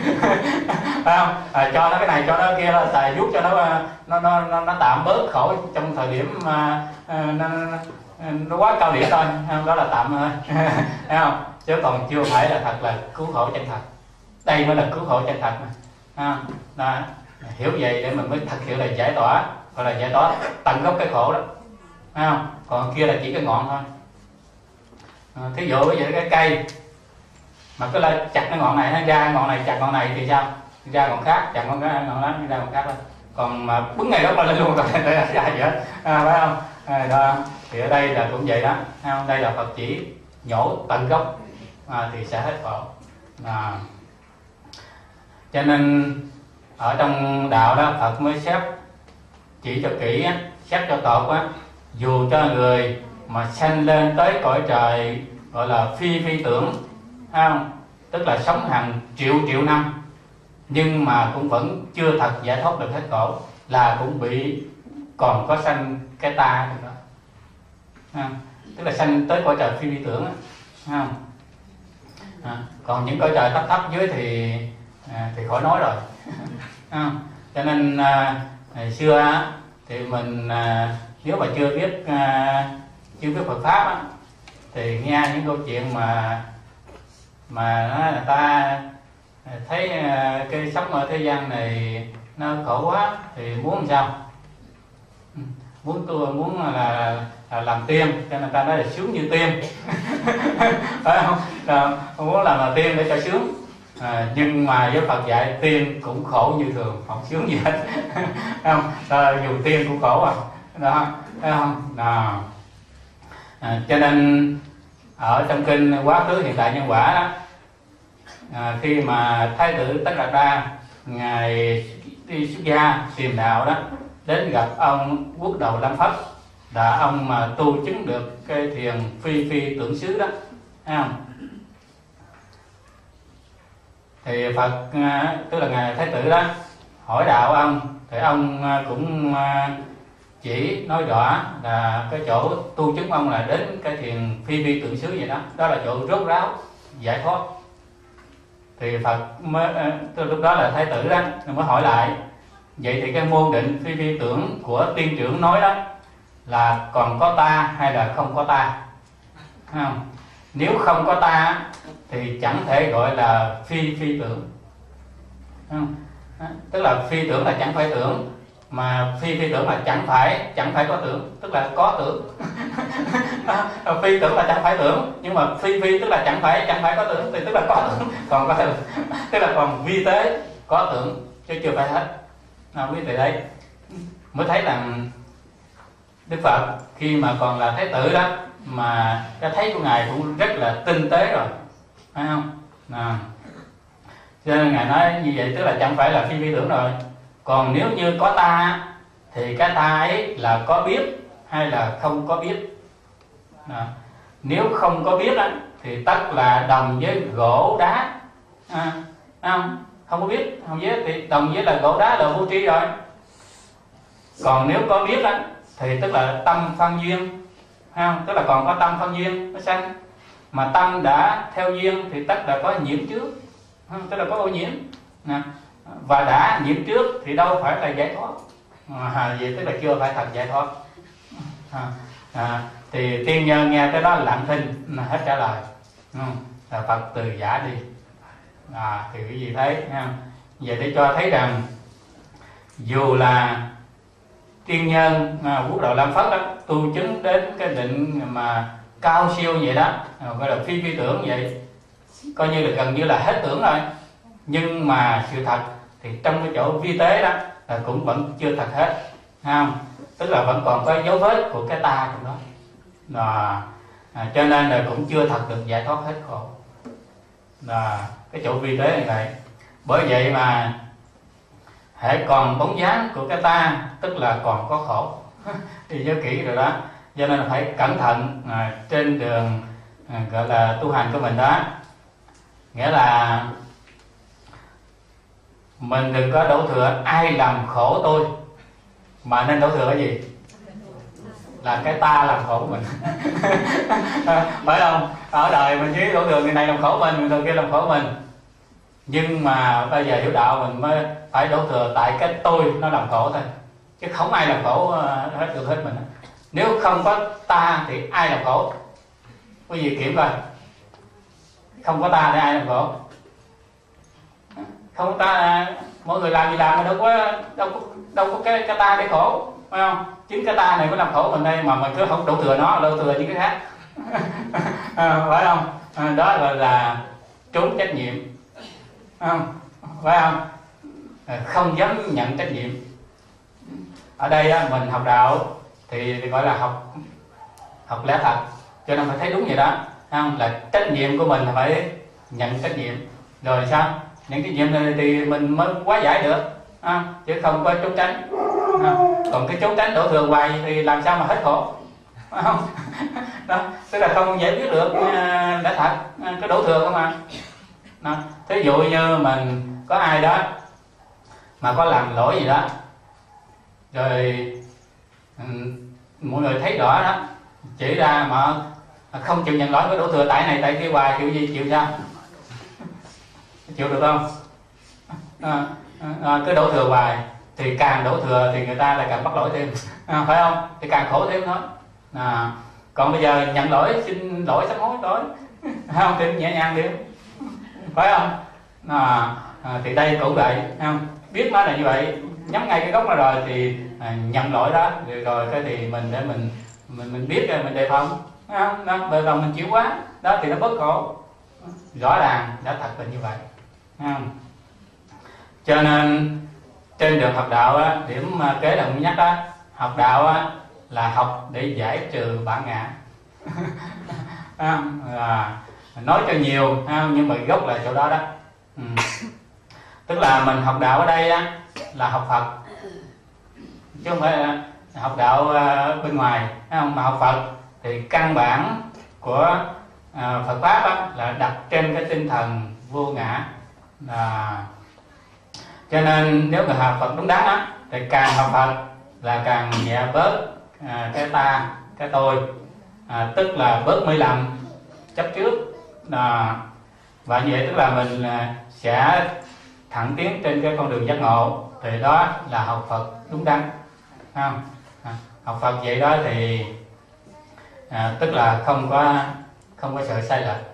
Phải không? À, cho nó cái này, cho nó cái kia, nó xài vuốt cho nó nó nó nó, nó tạm bớt khổ trong thời điểm mà uh, nó, nó quá cao điểm thôi, đó là tạm thôi. Thấy không? Chứ còn chưa phải là thật là cứu khổ chân thật. Đây mới là cứu khổ chân thật mà. À, đó. Hiểu vậy để mình mới thật sự là giải tỏa, gọi là giải tỏa tận gốc cái khổ đó. Thấy không? Còn kia là chỉ cái ngọn thôi. À, thí dụ bây giờ cái cây mà cứ là chặt cái ngọn này, nó ra ngọn này, chặt ngọn này thì sao? Ra ngọn khác, chặt ngọn cái ngọn đó, ra ngọn khác thôi. Còn mà bứng ngày đó mà lên luôn rồi thì ra gì hết, à, phải không? À, đó. Thì ở đây là cũng vậy đó. Thấy không? Đây là Phật chỉ nhổ tận gốc à, thì sẽ hết khổ. À. Cho nên ở trong đạo đó Phật mới xét chỉ cho kỹ á, xét cho tột á, dù cho người mà sanh lên tới cõi trời gọi là phi phi tưởng, không? Tức là sống hàng triệu triệu năm nhưng mà cũng vẫn chưa thật giải thoát được hết khổ, là cũng bị còn có sanh cái ta trong đó. À, tức là sanh tới cõi trời phi phi tưởng á, không? À, còn những cõi trời thấp thấp dưới thì à, thì khỏi nói rồi. À, cho nên à, ngày xưa á, thì mình à, nếu mà chưa biết à, chưa biết Phật pháp á, thì nghe những câu chuyện mà mà nó, người ta thấy à, cái sống ở thế gian này nó khổ quá thì muốn làm sao? Muốn tôi muốn là, là làm tiên, cho nên người ta nói là sướng như tiên. Phải không? À, muốn làm là tiên để cho sướng. À, nhưng mà với Phật dạy tiên cũng khổ như thường, không sướng gì hết. Không? À, dù tiên cũng khổ à. Đó, thấy không? À, à, cho nên ở trong kinh Quá Khứ Hiện Tại Nhân Quả đó, à, khi mà Thái tử Tất Đạt Đa ngài đi xuất gia tìm đạo đó, đến gặp ông Quốc Đầu Lam Phất, là ông mà tu chứng được cái thiền phi phi tưởng xứ đó, thấy không? Thì Phật tức là ngài Thái tử đó hỏi đạo ông, thì ông cũng chỉ nói rõ là cái chỗ tu chứng ông là đến cái thiền phi phi tưởng xứ vậy đó, đó là chỗ rốt ráo giải thoát. Thì Phật mới lúc đó là Thái tử đó mới hỏi lại, vậy thì cái môn định phi phi tưởng của tiên trưởng nói đó là còn có ta hay là không có ta? Không. Nếu không có ta thì chẳng thể gọi là phi phi tưởng. Không. Tức là phi tưởng là chẳng phải tưởng, mà phi phi tưởng là chẳng phải chẳng phải có tưởng, tức là có tưởng. Phi tưởng là chẳng phải tưởng, nhưng mà phi phi tức là chẳng phải chẳng phải có tưởng, thì tức là có tưởng, còn có thể tức là còn vi tế có tưởng chứ chưa phải hết. Nào quý vị đấy mới thấy là Đức Phật khi mà còn là Thái tử đó mà cái thấy của ngài cũng rất là tinh tế rồi, phải không? À. Cho nên ngài nói như vậy tức là chẳng phải là phi phi tưởng rồi. Còn nếu như có ta thì cái ta ấy là có biết hay là không có biết. À. Nếu không có biết á, thì tất là đồng với gỗ đá. À. Không? Không có biết, không biết thì đồng với là gỗ đá là vô tri rồi. Còn nếu có biết á, thì tức là tâm phân duyên, không? Tức là còn có tâm phân duyên nó sanh, mà tâm đã theo duyên thì tất là có nhiễm trước, không? Tức là có ô nhiễm. Nè. Và đã nhiễm trước thì đâu phải là giải thoát, à, vậy tức là chưa phải thật giải thoát. À, à, thì tiên nhân nghe cái đó lặng thinh hết trả lời, không? Là Phật từ giả đi. À, thì cái gì thấy ha? Vậy để cho thấy rằng dù là tiên nhân à, Quốc Độ Lam Phất đó, tu chứng đến cái định mà cao siêu vậy đó, gọi là phi phi tưởng vậy, coi như là gần như là hết tưởng rồi, nhưng mà sự thật thì trong cái chỗ vi tế đó là cũng vẫn chưa thật hết, không? Tức là vẫn còn có dấu vết của cái ta trong đó, đó. À, cho nên là cũng chưa thật được giải thoát hết khổ. Đó. Cái chỗ vi tế này vậy. Bởi vậy mà hễ còn bóng dáng của cái ta tức là còn có khổ. Thì nhớ kỹ rồi đó. Cho nên là phải cẩn thận à, trên đường à, gọi là tu hành của mình đó. Nghĩa là mình đừng có đổ thừa ai làm khổ tôi, mà nên đổ thừa cái gì? Là cái ta làm khổ của mình. Phải không? Ở đời mình chỉ đổ thừa người này làm khổ mình, người kia làm khổ mình. Nhưng mà bây giờ hiểu đạo mình mới phải đổ thừa tại cái tôi nó làm khổ thôi, chứ không ai làm khổ hết được hết mình. Nếu không có ta thì ai làm khổ? Quý vị kiểm coi, không có ta thì ai làm khổ? Không có ta, mỗi người làm gì làm mà đâu có đâu có đâu có cái, cái ta để khổ, phải không? Chính cái ta này mới làm khổ mình đây, mà mình cứ không đổ thừa nó, đổ thừa những cái khác. À, phải không? À, đó gọi là trốn trách nhiệm, không? Phải không? À, không dám nhận trách nhiệm. Ở đây á, mình học đạo thì, thì gọi là học học lẽ thật, cho nên phải thấy đúng vậy đó, không? Là trách nhiệm của mình là phải nhận trách nhiệm, rồi sao? Những cái nhiệm này thì mình mới quá giải được, à, chứ không có trốn tránh. À, còn cái trốn tránh đổ thừa hoài thì làm sao mà hết khổ, phải không? Đó, tức là không giải quyết được lẽ thật, cái đổ thừa không à. Đó. Thí dụ như mình có ai đó mà có làm lỗi gì đó, rồi um, mọi người thấy rõ đó, chỉ ra mà không chịu nhận lỗi, cái đổ thừa tại này tại kia hoài, chịu gì chịu sao? Chịu được không? À, à, cứ đổ thừa hoài thì càng đổ thừa thì người ta lại càng bắt lỗi thêm, à, phải không? Thì càng khổ thêm nữa. À, còn bây giờ nhận lỗi, xin lỗi, sám hối lỗi, không? Thì nhẹ nhàng đi, phải không? À, à, thì đây cũng vậy, không? Biết nó là như vậy, nhắm ngay cái gốc nó rồi thì à, nhận lỗi đó, rồi, rồi cái thì mình để mình mình mình biết rồi mình đề phòng, không? Đó, đề phòng mình chịu quá, đó thì nó bớt khổ. Rõ ràng đã thật là như vậy, không? Cho nên trên đường học đạo á, điểm kế là muốn nhắc đó, học đạo á, là học để giải trừ bản ngã. À, nói cho nhiều ha, nhưng mà gốc là chỗ đó đó. Ừ. Tức là mình học đạo ở đây á, là học Phật, chứ không phải là học đạo uh, bên ngoài, thấy không? Mà học Phật thì căn bản của uh, Phật pháp á, là đặt trên cái tinh thần vô ngã. À, cho nên nếu người học Phật đúng đắn á, thì càng học Phật là càng nhẹ bớt à, cái ta, cái tôi, à, tức là bớt mê lầm chấp trước. À, và như vậy tức là mình à, sẽ thẳng tiến trên cái con đường giác ngộ, thì đó là học Phật đúng đắn. À, học Phật vậy đó thì à, tức là không có không có sợ sai lệch.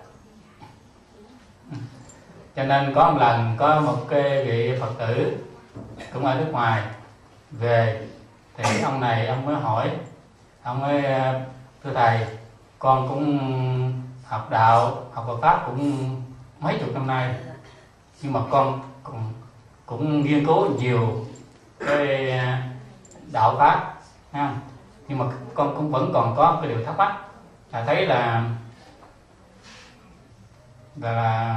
Cho nên có một lần có một cái vị Phật tử cũng ở nước ngoài về, thì ông này ông mới hỏi, ông mới thưa thầy, con cũng học đạo, học Phật pháp cũng mấy chục năm nay, nhưng mà con cũng, cũng nghiên cứu nhiều cái đạo pháp, nhưng mà con cũng vẫn còn có cái điều thắc mắc, là thấy là là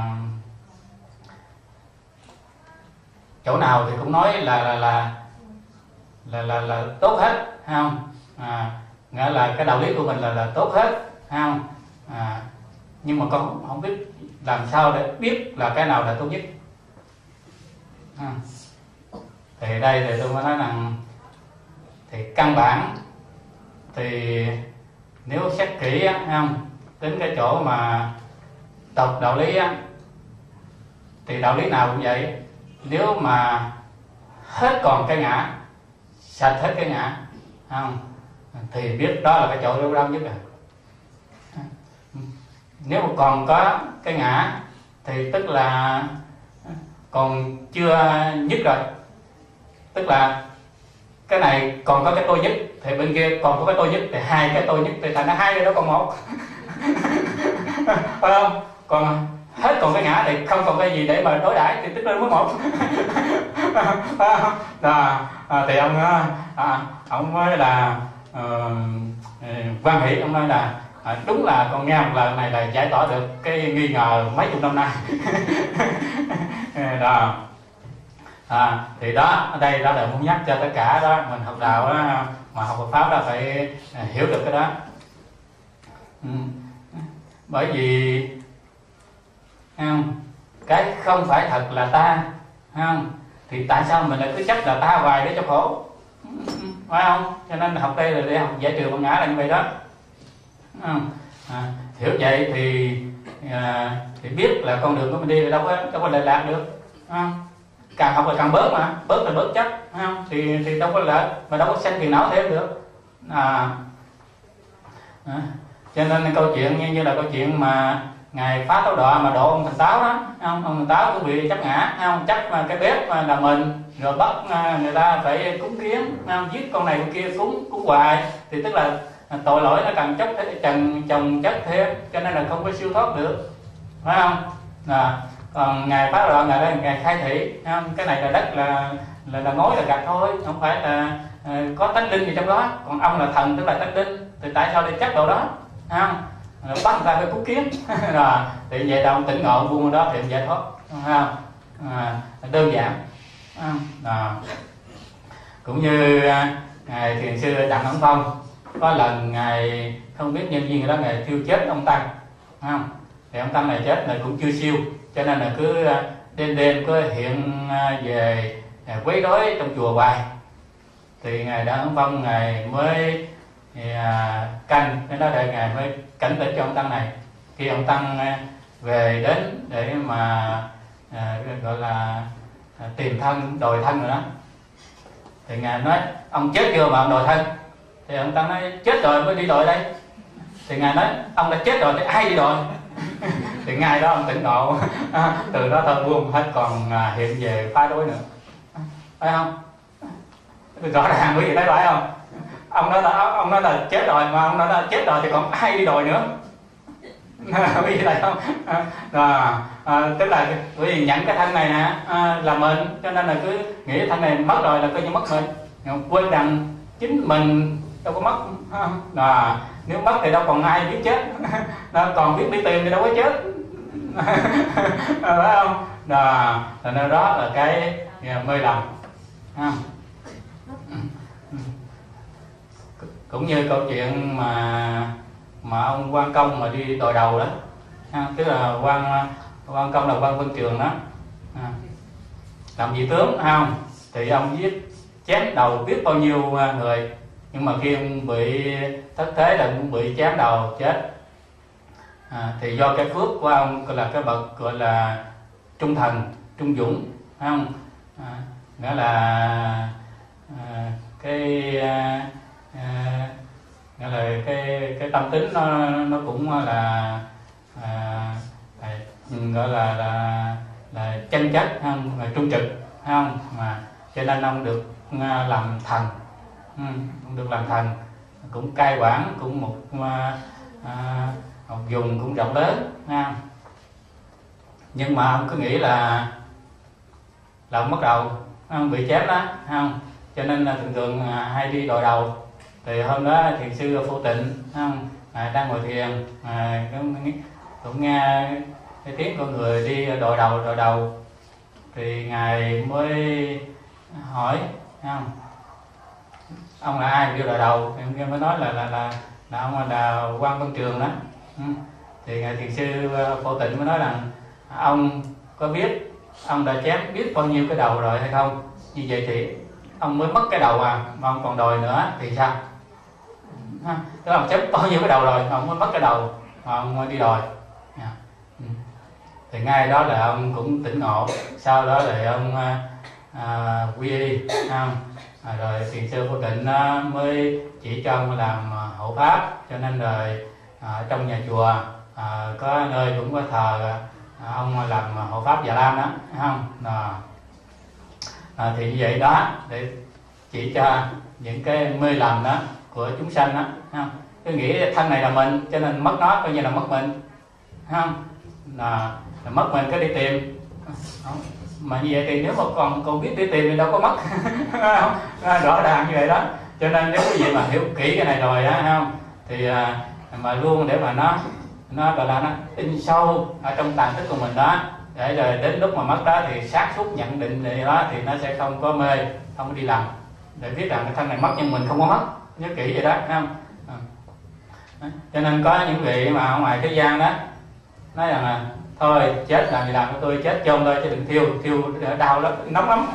chỗ nào thì cũng nói là là là là là, là tốt hết, hay không? À, nghĩa là cái đạo lý của mình là là tốt hết, hay không? À, nhưng mà con không, không biết làm sao để biết là cái nào là tốt nhất. À, thì đây thì tôi mới nói rằng thì căn bản thì nếu xét kỹ á, hay không, đến cái chỗ mà đọc đạo lý á, thì đạo lý nào cũng vậy. Nếu mà hết còn cái ngã, sạch hết cái ngã, không, thì biết đó là cái chỗ đúng đắn nhất rồi. Nếu mà còn có cái ngã thì tức là còn chưa nhất rồi, tức là cái này còn có cái tôi nhất, thì bên kia còn có cái tôi nhất, thì hai cái tôi nhất thì thành ra hai cái đó còn một. Phải không? Còn hết còn cái ngã thì không còn cái gì để mà đối đãi, thì tức là mới một. À, à, thì ông à, ông mới là uh, quan hỷ, ông nói là à, đúng là con nghe một lần này là giải tỏa được cái nghi ngờ mấy chục năm nay. Đó. À, thì đó, ở đây đó là muốn nhắc cho tất cả đó, mình học đạo đó, mà học Phật pháp đó phải hiểu được cái đó. Ừ. Bởi vì không, cái không phải thật là ta, không, thì tại sao mình lại cứ chấp là ta hoài để cho khổ, phải không? Cho nên học đây là để học giải trừ bản ngã là như vậy đó. À, hiểu vậy thì à, thì biết là con đường của mình đi là đâu có đâu có lệ lạc được. À, càng học là càng bớt, mà bớt là bớt chấp, không? thì thì đâu có lệ, mà đâu có sanh phiền não thêm được. À, à, cho nên câu chuyện như, như là câu chuyện mà ngài Phá Táo Đọa mà độ ông Thần Táo đó, ông ông Thần Táo cũng bị chấp ngã, không, chấp mà cái bếp mà là mình, rồi bắt người ta phải cúng kiến, không, giết con này con kia cúng cúng hoài, thì tức là tội lỗi nó càng chốc chồng chồng chất thêm, cho nên là không có siêu thoát được, phải không? À, còn ngài Phá Táo Đọa ngài đây ngài khai thị, không? Cái này là đất là là, là ngói là gạch thôi, không phải là uh, có tánh linh gì trong đó. Còn ông là thần tức là tánh linh, thì tại sao để chấp vào đó, không? Bắt người ta phải cúng kiến. Rồi thì vậy đâu tỉnh ngộ buông đó thì giải thoát, không? À, đơn giản. À, cũng như à, ngài thiền sư Đặng Ấn Phong, có lần ngài không biết nhân viên đó ngài thiêu chết ông Tăng, không? Thì ông Tăng này chết này cũng chưa siêu, cho nên là cứ đêm đêm có hiện về quấy rối trong chùa hoài. Thì ngài Đặng Ấn Phong ngài mới thì, à, canh đến đó để ngài mới cảnh tỉnh cho ông Tăng này. Khi ông Tăng à, về đến để mà à, gọi là à, tìm thân, đòi thân rồi đó, thì ngài nói ông chết chưa mà ông đòi thân? Thì ông Tăng nói chết rồi mới đi đòi đây. Thì ngài nói ông đã chết rồi thì ai đi đòi? Thì ngài đó ông tỉnh ngộ. À, từ đó thôi buông hết còn à, hiện về phá đối nữa, phải không? Rõ ràng quý vị thấy phải không? Ông nói là ông nói là chết rồi, mà ông nói là chết rồi thì còn ai đi đòi nữa? Quý vị thấy không? À, à, tức là quý vị nhận cái thân này nè à, là mình, cho nên là cứ nghĩ thân này mất rồi là coi như mất mình, quên rằng chính mình đâu có mất. À, nếu mất thì đâu còn ai biết chết, còn biết đi tìm thì đâu có chết. phải không? Đó, thành ra đó là cái mê lầm. Cũng như câu chuyện mà mà ông Quan Công mà đi đòi đầu đó, tức là quan quan Công là quan Vân Trường đó, làm vị tướng không, thì ông giết chém đầu biết bao nhiêu người, nhưng mà khi ông bị thất thế là cũng bị chém đầu chết. À, thì do cái phước của ông gọi là cái bậc gọi là trung thần, trung dũng, phải không? À, nghĩa là à, cái à, à, nghĩa là cái cái tâm tính nó nó cũng là à, gọi là là là chân chất, không, là trung trực, không, mà cho nên ông được làm thần, ừ, ông được làm thần, cũng cai quản cũng một à, một vùng cũng rộng lớn ha. Nhưng mà ông cứ nghĩ là là ông mất đầu, ông bị chém đó, không, cho nên là thường thường hay đi đòi đầu. Thì hôm đó thiền sư Phổ Tịnh, không, à, đang ngồi thiền, à, cũng nghe cái tiếng con người đi đòi đầu đòi đầu, thì ngài mới hỏi, không, ông là ai đi đòi đầu? Em mới nói là là là là ông là Quan Vân Trường đó. Ừ. Thì ngài thiền sư Phổ Tịnh mới nói rằng ông có biết ông đã chém biết bao nhiêu cái đầu rồi hay không? Như vậy thì ông mới mất cái đầu à, mà ông còn đòi nữa thì sao? Tức là ông chém bao nhiêu cái đầu rồi mà ông mới mất cái đầu mà ông mới đi đòi. Ừ. Thì ngay đó là ông cũng tỉnh ngộ. Sau đó là ông à, quy y, không? À, rồi thiền sư Phổ Tịnh mới chỉ cho ông làm hộ pháp, cho nên rồi à, trong nhà chùa à, có nơi cũng có thờ à, ông làm hộ pháp Già Lam đó, không? À, à, thì như vậy đó để chỉ cho những cái mê lầm đó của chúng sanh đó, không? Cứ nghĩ thân này là mình, cho nên mất nó coi như là mất mình, không? Là, là mất mình cái đi tìm. Không? Mà như vậy thì nếu mà còn còn biết đi tìm thì đâu có mất. Không? Rõ ràng như vậy đó. Cho nên nếu quý vị mà hiểu kỹ cái này rồi á, không, thì à, mà luôn để mà nó nó gọi là nó in sâu ở trong tàng thức của mình đó, để rồi đến lúc mà mất đó thì xác suốt nhận định thì đó thì nó sẽ không có mê, không có đi làm, để biết rằng cái thân này mất nhưng mình không có mất, nhớ kỹ vậy đó, không? À. Cho nên có những vị mà ở ngoài thế gian đó nói rằng là thôi chết làm gì làm cho tôi chết chôn thôi chứ đừng thiêu, thiêu đau lắm, nóng lắm.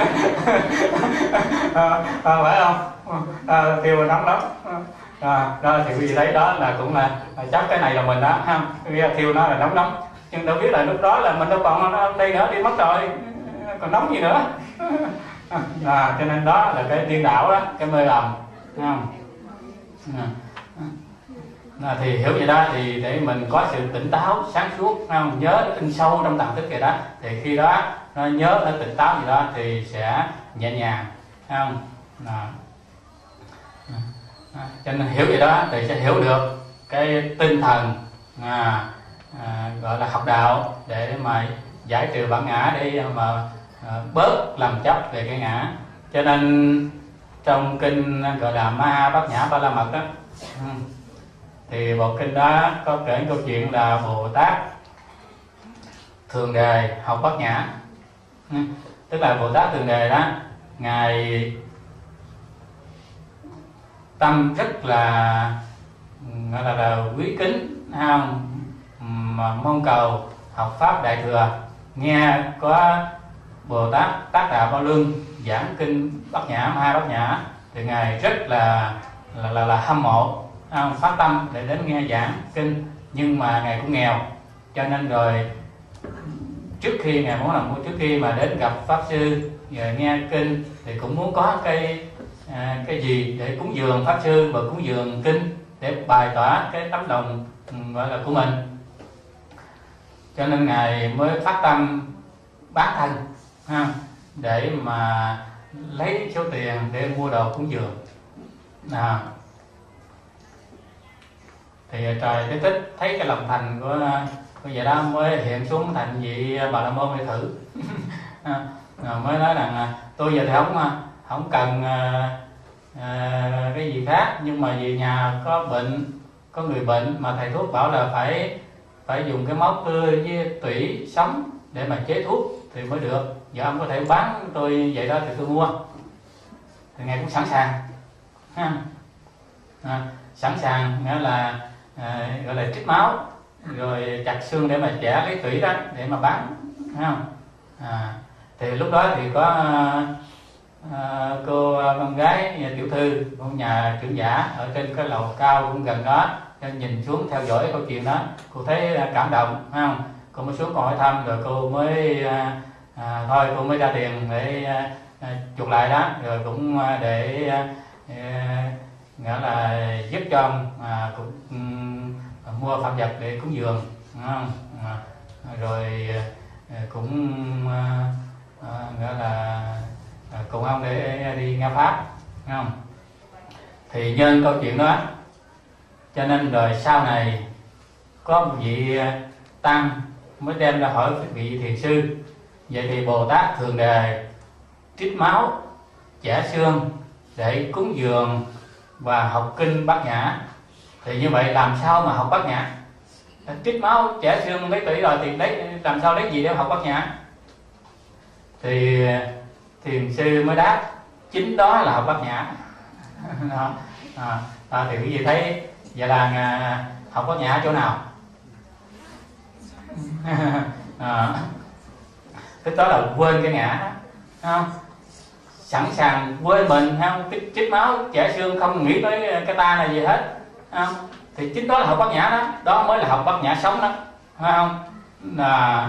À, à, phải không? À, thiêu nóng lắm. À, đó thì quý vị thấy đó là cũng là, là chắc cái này là mình đó, ha, thiêu nó là nóng lắm, nhưng đâu biết là lúc đó là mình đâu còn ở đây nữa, đi mất rồi, còn nóng gì nữa. À, cho nên đó là cái điên đảo đó, cái mê lầm, không? À. À, thì hiểu vậy đó thì để mình có sự tỉnh táo sáng suốt, không? Nhớ nó in sâu trong tàng thức vậy đó, thì khi đó nó nhớ nó tỉnh táo gì đó thì sẽ nhẹ nhàng, không? À. À, cho nên hiểu vậy đó thì sẽ hiểu được cái tinh thần à, à, gọi là học đạo để mà giải trừ bản ngã, để mà à, bớt làm chấp về cái ngã. Cho nên trong kinh gọi là Ma Bát Nhã Ba La Mật đó, thì bộ kinh đó có kể câu chuyện là Bồ Tát Thường Đề học Bát Nhã. Tức là Bồ Tát Thường Đề đó, ngài tâm rất là gọi là, là quý kính, không? Mà mong cầu học pháp Đại Thừa, nghe có Bồ Tát Tác Đà Ba Luân giảng kinh Bát Nhã, Ma Bát Nhã, thì ngài rất là là là, là hâm mộ, không? Phát tâm để đến nghe giảng kinh. Nhưng mà ngài cũng nghèo, cho nên rồi trước khi ngài muốn làm trước khi mà đến gặp pháp sư và nghe kinh thì cũng muốn có cái à, cái gì để cúng dường pháp sư và cúng dường kinh để bày tỏ cái tấm lòng gọi là của mình. Cho nên ngài mới phát tâm bán thân, ha, để mà lấy số tiền để mua đồ cúng dường. À, thì trời Thế Tích thấy cái lòng thành của của vậy đó mới hiện xuống thành vị Bà La Môn để thử. À, mới nói rằng tôi giờ thì không không cần à, à, cái gì khác, nhưng mà về nhà có bệnh, có người bệnh mà thầy thuốc bảo là phải phải dùng cái máu tươi với tủy sống để mà chế thuốc thì mới được. Giờ ông có thể bán tôi vậy đó thì tôi mua, thì ngài cũng sẵn sàng ha. À, sẵn sàng nghĩa là à, gọi là trích máu rồi chặt xương để mà chẻ lấy tủy đó để mà bán, thấy không? À, thì lúc đó thì có à, cô con gái tiểu thư của nhà trưởng giả ở trên cái lầu cao cũng gần đó, nên nhìn xuống theo dõi câu chuyện đó, cô thấy cảm động, thấy không? Cô mới xuống hỏi thăm rồi cô mới à, à, thôi cô mới ra tiền để à, chuộc lại đó, rồi cũng để à, nghĩa là giúp cho ông à, cũng um, mua phạm vật để cúng dường, đúng không? À, rồi à, cũng à, à, nghĩa là à, cùng ông để đi nghe pháp, đúng không? Thì nhân câu chuyện đó cho nên rồi sau này có một vị tăng mới đem ra hỏi vị thiền sư, vậy thì Bồ Tát thường đề trích máu chẻ xương để cúng dường và học kinh Bát Nhã, thì như vậy làm sao mà học Bát Nhã? Trích máu chẻ xương lấy tủy rồi thì lấy làm sao lấy gì để học Bát Nhã? Thì thiền sư mới đáp chính đó là học Bát Nhã. Đó. À, à, thì quý vị thấy vậy là à, học Bát Nhã ở chỗ nào? À, tức đó là quên cái ngã, không? Sẵn sàng quên mình, không? Trích, trích máu chẻ xương không nghĩ tới cái ta này gì hết, không? Thì chính đó là học Bát Nhã đó, đó mới là học Bát Nhã sống đó, phải không? Là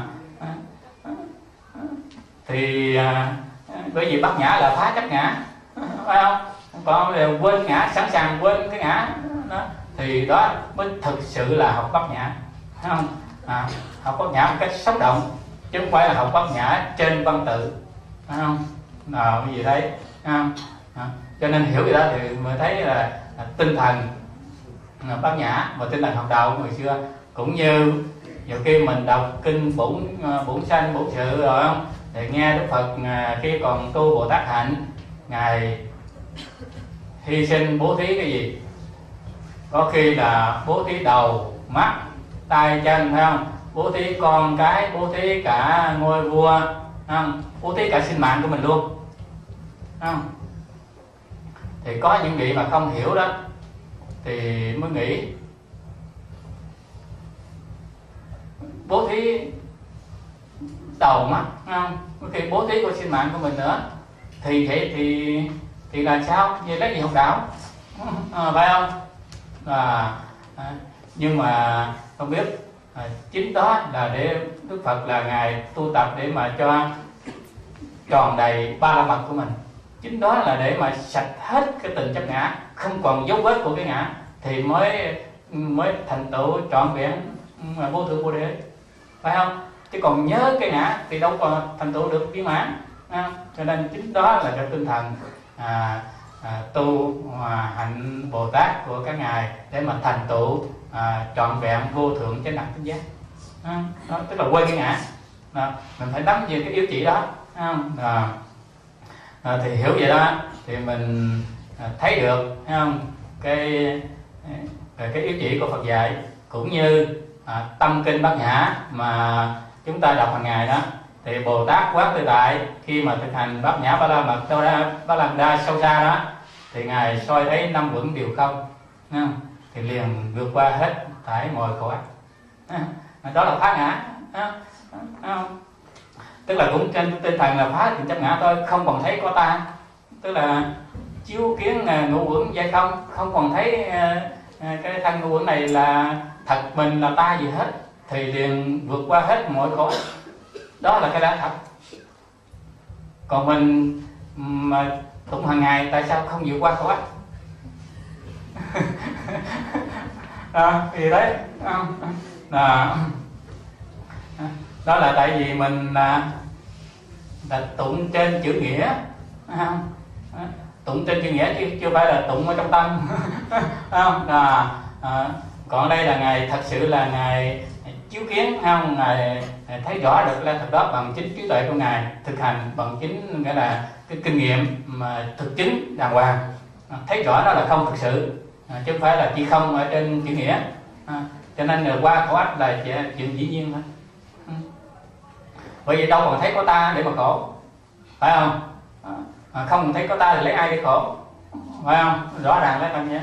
thì à, bởi vì Bát Nhã là phá chấp ngã, phải không? Còn đều quên ngã, sẵn sàng quên cái ngã đó, thì đó mới thực sự là học Bát Nhã, phải không? À, học Bát Nhã một cách sống động chứ không phải là học Bát Nhã trên văn tự, phải không? Nào cái gì thấy không? À, cho nên hiểu vậy đó thì mới thấy là, là tinh thần là Bát Nhã và tinh thần học đạo của người xưa, cũng như nhiều khi mình đọc kinh bổn bổn sanh bổn sự rồi không, thì nghe Đức Phật khi còn tu Bồ Tát hạnh, ngài hy sinh bố thí cái gì, có khi là bố thí đầu mắt tay chân, phải không? Bố thí con cái, bố thí cả ngôi vua, không? Bố thí cả sinh mạng của mình luôn, không? Thì có những vị mà không hiểu đó thì mới nghĩ bố thí đầu mắt, không? Có khi bố thí của sinh mạng của mình nữa, thì vậy thì thì là sao? Vậy lấy gì học đạo, à, phải không? À, à, nhưng mà không biết à, chính đó là để Đức Phật là ngài tu tập để mà cho tròn đầy ba la mật của mình, chính đó là để mà sạch hết cái tình chấp ngã, không còn dấu vết của cái ngã, thì mới mới thành tựu trọn vẹn vô thượng bồ đề, phải không? Chứ còn nhớ cái ngã thì đâu còn thành tựu được viên mãn, cho nên chính đó là cái tinh thần à, à, tu à, hạnh Bồ Tát của các ngài để mà thành tựu à, trọn vẹn vô thượng chánh đẳng chánh giác, à, đó, tức là quên cái ngã, à, mình phải nắm về cái yếu chỉ đó, à, à, thì hiểu vậy đó thì mình à, thấy được, thấy không? Cái cái, cái yếu chỉ của Phật dạy, cũng như à, tâm kinh Bát Nhã mà chúng ta đọc hàng ngày đó, thì Bồ Tát Quán Tự Tại khi mà thực hành Bát Nhã Ba La Mật Ba La Đa sâu xa đó, thì ngài soi thấy năm uẩn đều không, không? Thì liền vượt qua hết thảy mọi khổ ách, đó là phá ngã, không? Tức là cũng trên tinh thần là phá tình chấp ngã thôi, không còn thấy có ta, tức là chiếu kiến ngũ uẩn vậy không, không còn thấy cái thân ngũ uẩn này là thật mình là ta gì hết, thì liền vượt qua hết mọi khổ, đó là cái đã thật. Còn mình mà tụng hàng ngày tại sao không vượt qua khổ ách? À, thì đấy à, đó là tại vì mình là, là tụng trên chữ nghĩa, à, tụng trên chữ nghĩa chứ chưa phải là tụng ở trong tâm. À, à, còn đây là ngài thật sự là ngài chiếu kiến, không? Ngài thấy rõ được là thật đó bằng chính trí tuệ của ngài, thực hành bằng chính nghĩa là cái kinh nghiệm mà thực chứng đàng hoàng, thấy rõ đó là không thực sự, à, chứ không phải là chỉ không ở trên chữ nghĩa, à, cho nên qua khổ ách là chuyện dĩ nhiên thôi. Bởi vì đâu còn thấy có ta để mà khổ, phải không? À, không thấy có ta thì lấy ai để khổ, phải không? Rõ ràng lấy bạn nhé.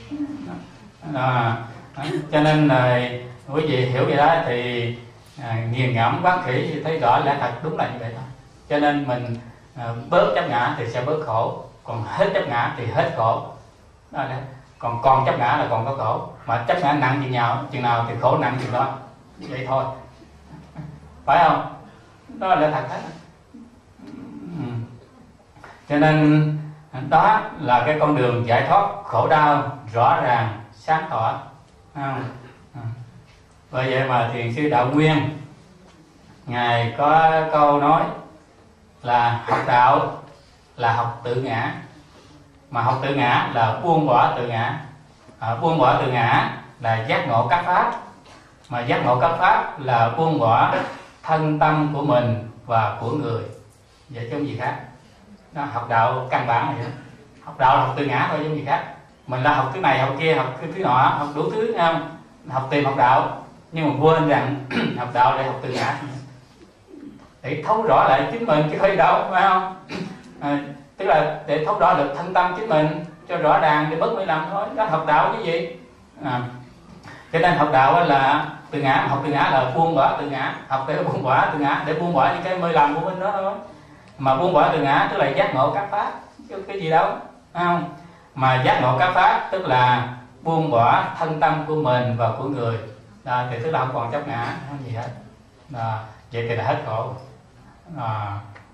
À, cho nên là quý vị hiểu vậy đó thì à, nghiền ngẫm quán khỉ thì thấy rõ lẽ thật đúng là như vậy thôi. Cho nên mình à, bớt chấp ngã thì sẽ bớt khổ, còn hết chấp ngã thì hết khổ. Đó là, còn còn chấp ngã là còn có khổ, mà chấp ngã nặng chừng nào chừng nào thì khổ nặng chừng đó, vậy thôi, phải không? Đó là thật hết. Ừ. Cho nên đó là cái con đường giải thoát khổ đau rõ ràng sáng tỏ. À. À. Bởi vậy mà Thiền sư Đạo Nguyên ngài có câu nói là học đạo là học tự ngã, mà học tự ngã là buông bỏ tự ngã. À, buông bỏ tự ngã là giác ngộ các pháp, mà giác ngộ các pháp là buông bỏ thân tâm của mình và của người, vậy chứ không gì khác. Đó, học đạo căn bản này đó. Học đạo là học tự ngã thôi chứ không gì khác. Mình là học thứ này học kia, học thứ nọ, học đủ thứ, không? Học tìm học đạo, nhưng mà quên rằng học đạo để học tự ngã, để thấu rõ lại chính mình chứ không đâu, phải không? À, tức là để thấu rõ được thân tâm chính mình cho rõ ràng để bớt mới làm thôi. Đó học đạo cái gì? À, cho nên học đạo là tự ngã, học tự ngã là buông bỏ tự ngã, học để buông bỏ tự ngã, để buông bỏ những cái mê lầm của mình đó thôi. Mà buông bỏ tự ngã tức là giác ngộ các pháp, chứ cái gì đâu, không? Mà giác ngộ các pháp tức là buông bỏ thân tâm của mình và của người. Đó, thì tức là không còn chấp ngã, không gì hết. Đó, vậy thì là hết khổ. Đó.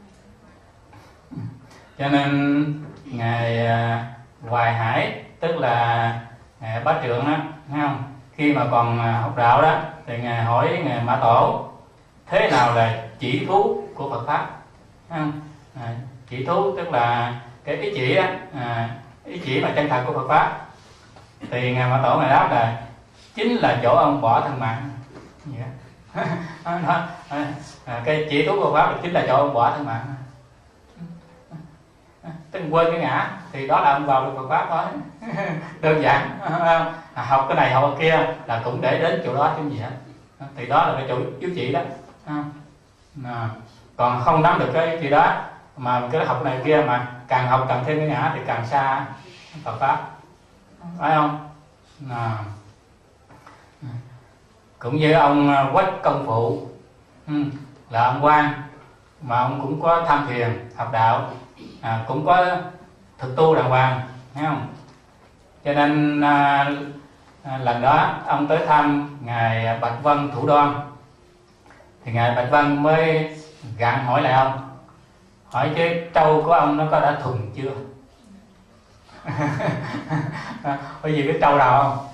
Cho nên ngài Hoài Hải, tức là ngài Bá Trượng đó, thấy không? Khi mà còn học đạo đó thì ngài hỏi ngài Mã Tổ thế nào là chỉ thú của Phật pháp, thấy không? À, chỉ thú tức là cái ý chỉ đó, à, ý chỉ mà chân thật của Phật pháp. Thì ngài Mã Tổ ngài đáp là chính là chỗ ông bỏ thân mạng. Đó, à, cái chỉ thú của Phật pháp là chính là chỗ ông bỏ thân mạng. Tức quên cái ngã thì đó là ông vào được Phật pháp thôi. Đơn giản. À, học cái này học cái kia là cũng để đến chỗ đó chứ gì hết. Thì đó là cái chỗ chiếu chỉ đó. À, còn không nắm được cái gì đó mà cái học này kia mà càng học càng thêm cái ngã thì càng xa Phật pháp, phải không? À, cũng như ông Quách Công Phụ, là ông quan mà ông cũng có tham thiền học đạo, à, cũng có thực tu đàng hoàng, thấy không? Cho nên à, à, lần đó ông tới thăm ngài Bạch Vân Thủ Đoan, thì ngài Bạch Vân mới gặng hỏi lại ông, hỏi chứ trâu của ông nó có đã thuần chưa? Bởi vì biết trâu nào không?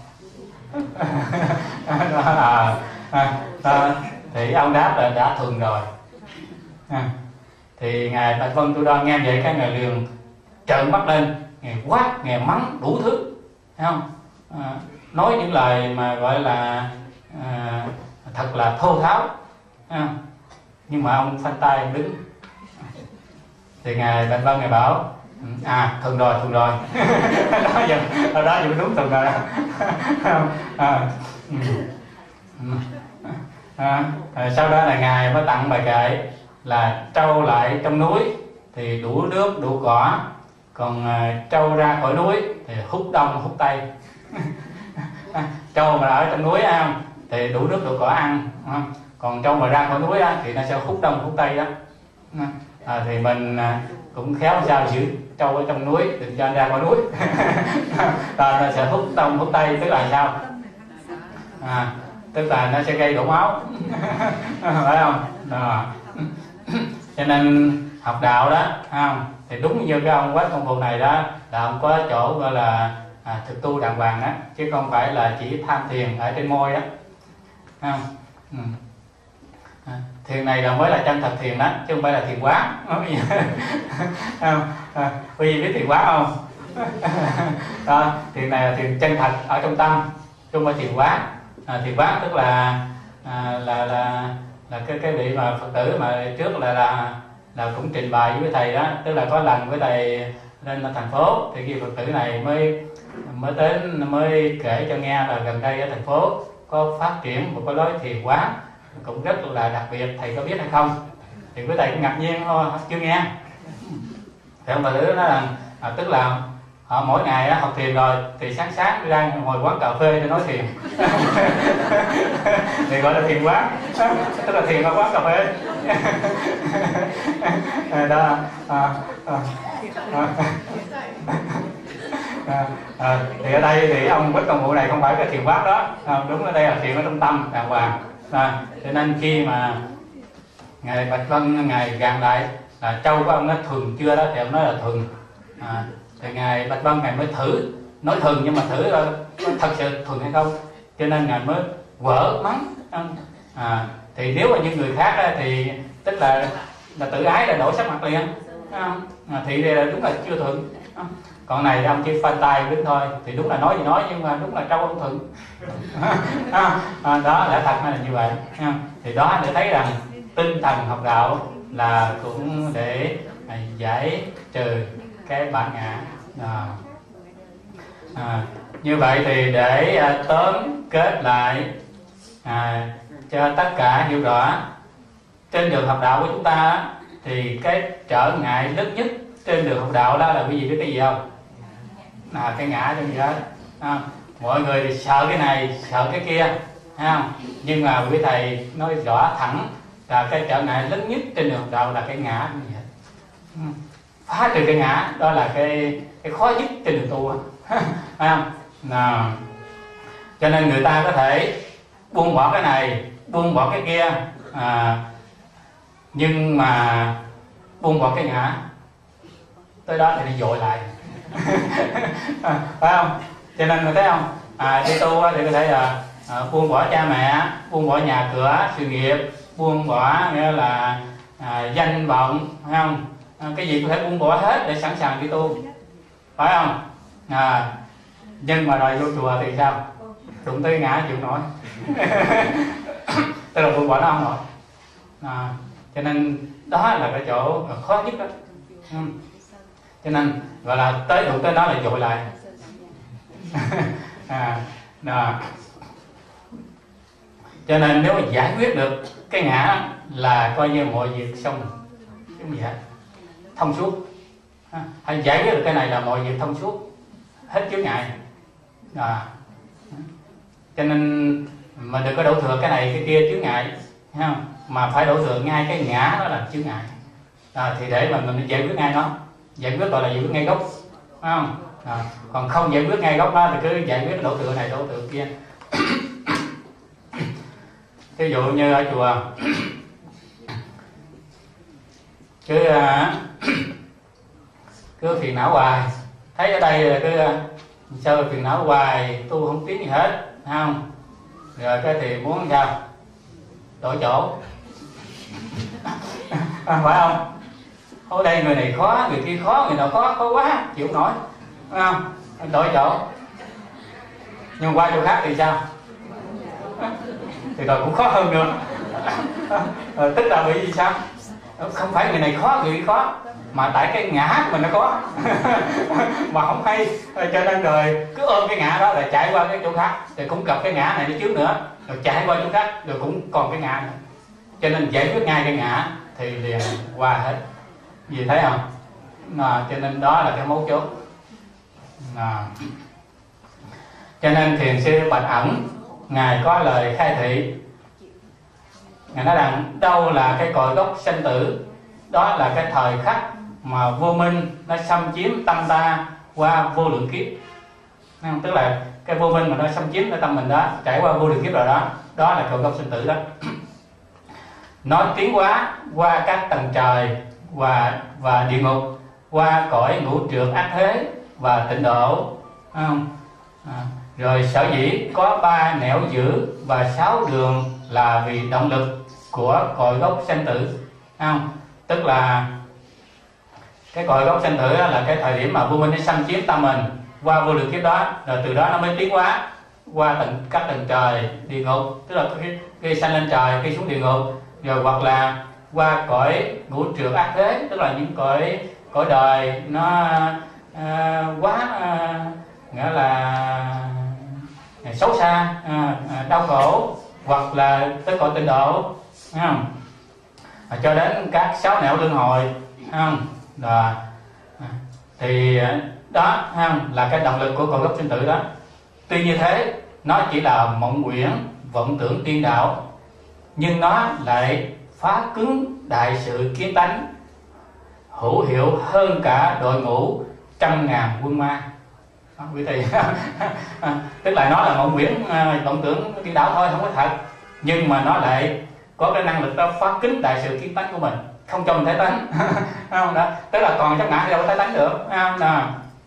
à, à, à, thì ông đáp là đã thuần rồi. À, thì ngài Bạch Vân Thủ Đoan nghe vậy cái ngài liền trợn mắt lên, ngài quát, ngài mắng đủ thứ, thấy không? À, nói những lời mà gọi là à, thật là thô tháo, à, nhưng mà ông phanh tay ông đứng. Thì ngài Bạch Vân ngài bảo à thuần rồi thuần rồi. Đó giờ ở đó giờ đúng thuần rồi. À, à, à, sau đó là ngài mới tặng bài kệ là trâu lại trong núi thì đủ nước đủ cỏ, còn à, trâu ra khỏi núi thì hút đông hút tây. Trâu mà ở trong núi ăn thì đủ nước đủ cỏ ăn, còn trâu mà ra khỏi núi thì nó sẽ hút đông hút tây đó. À, thì mình à, cũng khéo sao giữ trâu ở trong núi đừng cho ra khỏi núi. À, nó sẽ hút đông hút tây, tức là sao? À, tức là nó sẽ gây đổ máu. Phải không? Đó. Cho nên học đạo đó, không? Thì đúng như cái ông Quách Công Phụ này đó là ông có chỗ gọi là à, thực tu đàng hoàng đó, chứ không phải là chỉ tham thiền ở trên môi đó, không? Ừ. À, thiền này là mới là chân thật thiền đó, chứ không phải là thiền quán. Không? À, quý vị biết thiền quán không? Đó, thiền này là thiền chân thật ở trong tâm, chứ không phải thiền quán. À, thiền quán tức là à, là là là cái cái vị mà Phật tử mà trước là là là cũng trình bày với thầy đó, tức là có lần với thầy lên thành phố, thì khi Phật tử này mới mới đến mới kể cho nghe là gần đây ở thành phố có phát triển một cái lối thiền quán cũng rất là đặc biệt, thầy có biết hay không? Thì quý thầy cũng ngạc nhiên thôi, chưa nghe. Thì ông bà Tứ nói là à, tức là họ mỗi ngày á, học thiền rồi thì sáng sáng đi ra ngồi quán cà phê để nói thiền. Thì gọi là thiền quán, tức là thiền ở quán cà phê. Đó, à, à, à, à, à, thì ở đây thì ông Bích Công Vụ này không phải cái thiền quán đó, à, đúng, ở đây là thiền ở trong tâm đàng hoàng. À, cho nên khi mà ngài Bạch Vân ngài gàn lại là trâu của ông nó thuần chưa đó thì ông nói là thuần. À, thì ngài Bạch Vân ngài mới thử nói thuần, nhưng mà thử là thật sự thuần hay không, cho nên ngài mới vỡ mắng. À, thì nếu mà những người khác á, thì tức là là tự ái là đổi sắc mặt liền. À, thì đây là đúng là chưa thuần. À, còn này ông chỉ phanh tay đứng thôi, thì đúng là nói gì nói, nhưng mà đúng là trâu không thuần. À, à, đó lẽ thật là như vậy. À, thì đó để thấy rằng tinh thần học đạo là cũng để à, giải trừ cái bản ngã. À, à, như vậy thì để à, tóm kết lại à, cho tất cả hiểu rõ, trên đường học đạo của chúng ta thì cái trở ngại lớn nhất trên đường học đạo đó là cái gì, biết cái gì không? À, cái ngã trong gì đó. À, mọi người thì sợ cái này sợ cái kia, thấy không? Nhưng mà quý thầy nói rõ thẳng là cái trở ngại lớn nhất trên đường học đạo là cái ngã. Phá trừ cái ngã đó là cái cái khó nhất trên đường tu. Thấy không? Nào, cho nên người ta có thể buông bỏ cái này buông bỏ cái kia, à, nhưng mà buông bỏ cái ngã tới đó thì đi dội lại. À, phải không? Cho nên người thấy không, à, đi tu thì có thể là à, buông bỏ cha mẹ, buông bỏ nhà cửa sự nghiệp, buông bỏ nghĩa là à, danh vọng, phải không? À, cái gì có thể buông bỏ hết để sẵn sàng đi tu, phải không? À, nhưng mà rồi vô chùa thì sao? Đụng tới ngã chịu nổi. Tức là buông bỏ nó không nổi. À, cho nên đó là cái chỗ khó nhất đó. Ừ. Cho nên gọi là tới đụng tới đó là dội lại. À, đó. Cho nên nếu mà giải quyết được cái ngã là coi như mọi việc xong, cái gì hết thông suốt. À, hay giải quyết được cái này là mọi việc thông suốt, hết chướng ngại. À, cho nên mà đừng có đổ thừa cái này cái kia chướng ngại, thấy không? Mà phải đổ thừa ngay cái ngã đó là chướng ngại. À, thì để mà mình giải quyết ngay nó, giải quyết gọi là giải quyết ngay gốc, phải không? À, còn không giải quyết ngay gốc đó thì cứ giải quyết đổ thừa này đổ thừa kia. Ví dụ như ở chùa cứ cứ phiền não hoài, thấy ở đây là cứ sao phiền não hoài, tu không tiến gì hết, không? Rồi cái thì muốn sao? Đổi chỗ. À, phải không? Ở đây người này khó, người kia khó, người nào khó, khó quá, chịu nổi, phải không? Đổi chỗ. Nhưng qua chỗ khác thì sao? Thì rồi cũng khó hơn nữa. À, tức là bởi vì sao? Không phải người này khó, người kia khó, mà tại cái ngã của mình nó khó. Mà không hay, cho nên rồi cứ ôm cái ngã đó là chạy qua cái chỗ khác, rồi cũng gặp cái ngã này nó trước nữa, rồi chạy qua chỗ khác, rồi cũng còn cái ngã nữa. Cho nên giải quyết ngay cái ngã thì liền qua hết. Gì thấy không? À, cho nên đó là cái mấu chốt. À, cho nên thiền sư Bạch Ẩn ngài có lời khai thị, ngài nói rằng đâu là cái cội gốc sanh tử, đó là cái thời khắc mà vô minh nó xâm chiếm tâm ta qua vô lượng kiếp. Tức là cái vô minh mà nó xâm chiếm cái tâm mình đó, trải qua vô lượng kiếp rồi đó, đó là cội gốc sinh tử đó. Nó tiến hóa qua các tầng trời và và địa ngục, qua cõi ngũ trượt ác thế và tịnh độ. À, rồi sở dĩ có ba nẻo giữ và sáu đường là vì động lực của cội gốc sanh tử. Không? Tức là cái cội gốc sanh tử là cái thời điểm mà vô minh nó xâm chiếm tâm mình qua vô lượng kiếp đó, rồi từ đó nó mới tiến hóa qua tầng các tầng trời địa ngục, tức là khi, khi sanh lên trời, khi xuống địa ngục, rồi hoặc là qua cõi ngũ trượt ác thế, tức là những cõi cõi đời nó uh, quá uh, nghĩa là xấu xa, à, à, đau khổ, hoặc là tới cõi tịnh độ, thấy không? À, cho đến các sáu nẻo luân hồi, thấy không? Đó. À, thì đó, thấy không? Là cái động lực của cội gốc sinh tử đó. Tuy như thế, nó chỉ là mộng quyển, vọng tưởng tiên đạo, nhưng nó lại phá cứng đại sự kiến tánh, hữu hiệu hơn cả đội ngũ trăm ngàn quân ma. Đó, quý thầy tức là nó là mộng quyển, vọng tưởng tiên đạo thôi, không có thật, nhưng mà nó lại có cái năng lực đó phá kín đại sự kiến tánh của mình, không cho mình thấy tánh. Không đó, tức là còn chấp ngã thì đâu có thấy tánh được. Đó.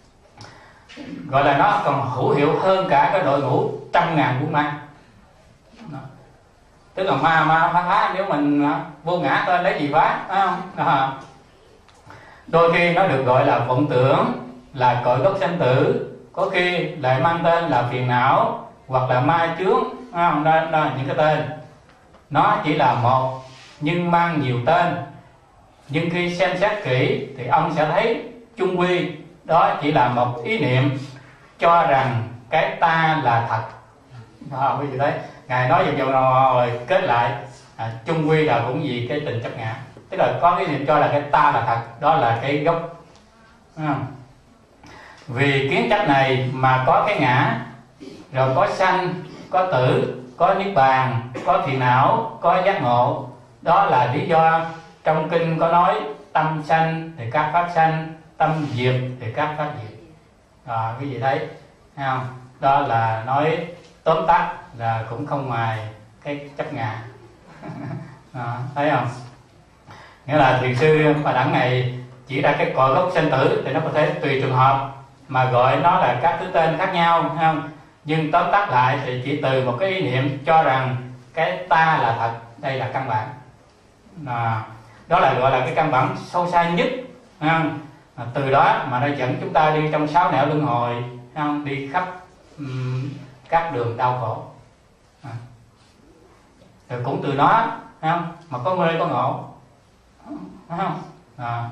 Gọi là nó còn hữu hiệu hơn cả cái đội ngũ trăm ngàn quân ma. Đó. Tức là ma ma phá phá, nếu mình vô ngã tên lấy gì phá, không? Đó. Đôi khi nó được gọi là vọng tưởng, là cội gốc sanh tử, có khi lại mang tên là phiền não hoặc là ma chướng. Đó, đó, đó, những cái tên nó chỉ là một nhưng mang nhiều tên, nhưng khi xem xét kỹ thì ông sẽ thấy chung quy đó chỉ là một ý niệm cho rằng cái ta là thật. Đó, quý vị thấy ngài nói vòng vòng rồi kết lại, à, chung quy là cũng vì cái tình chấp ngã, tức là có cái niệm cho là cái ta là thật, đó là cái gốc. À, vì kiến chấp này mà có cái ngã, rồi có sanh, có tử, có niết bàn, có phiền não, có giác ngộ. Đó là lý do trong kinh có nói tâm sanh thì các pháp sanh, tâm diệt thì các pháp diệt. À, quý vị thấy, thấy không? Đó là nói tóm tắt là cũng không ngoài cái chấp ngã. À, thấy không? Nghĩa là thiền sư Bà Đẳng này chỉ ra cái cội gốc sanh tử thì nó có thể tùy trường hợp mà gọi nó là các thứ tên khác nhau, thấy không? Nhưng tóm tắt lại thì chỉ từ một cái ý niệm cho rằng cái ta là thật, đây là căn bản. À, đó là gọi là cái căn bản sâu xa nhất. À, từ đó mà nó dẫn chúng ta đi trong sáu nẻo luân hồi, không? Đi khắp um, các đường đau khổ. À, rồi cũng từ đó, không? Mà có mê có ngộ, không? À,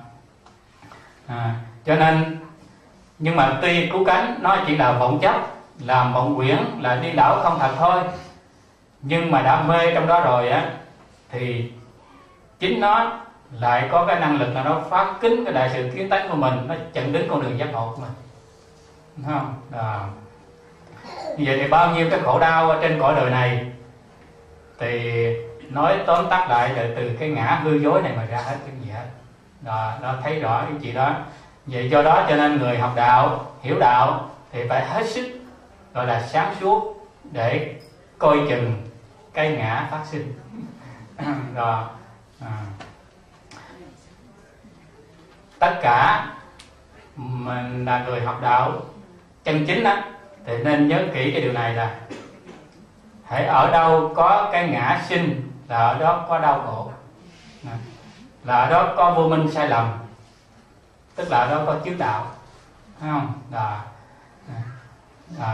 à, cho nên nhưng mà tuy cứu cánh nó chỉ là vọng chấp, là mộng quyển, là điên đảo không thật thôi, nhưng mà đã mê trong đó rồi á thì chính nó lại có cái năng lực là nó phá kín cái đại sự kiến tánh của mình, nó chặn đứng con đường giác ngộ của mình. Đúng không? À, như vậy thì bao nhiêu cái khổ đau ở trên cõi đời này thì nói tóm tắt lại là từ cái ngã hư dối này mà ra hết, cái gì hết. Đó, đó thấy rõ cái chuyện đó. Vậy do đó cho nên người học đạo, hiểu đạo thì phải hết sức gọi là sáng suốt để coi chừng cái ngã phát sinh. Rồi à, tất cả mình là người học đạo chân chính á thì nên nhớ kỹ cái điều này là hãy ở đâu có cái ngã sinh là ở đó có đau khổ, là ở đó có vô minh sai lầm, tức là ở đó có chướng đạo, thấy không? Đó. Đó.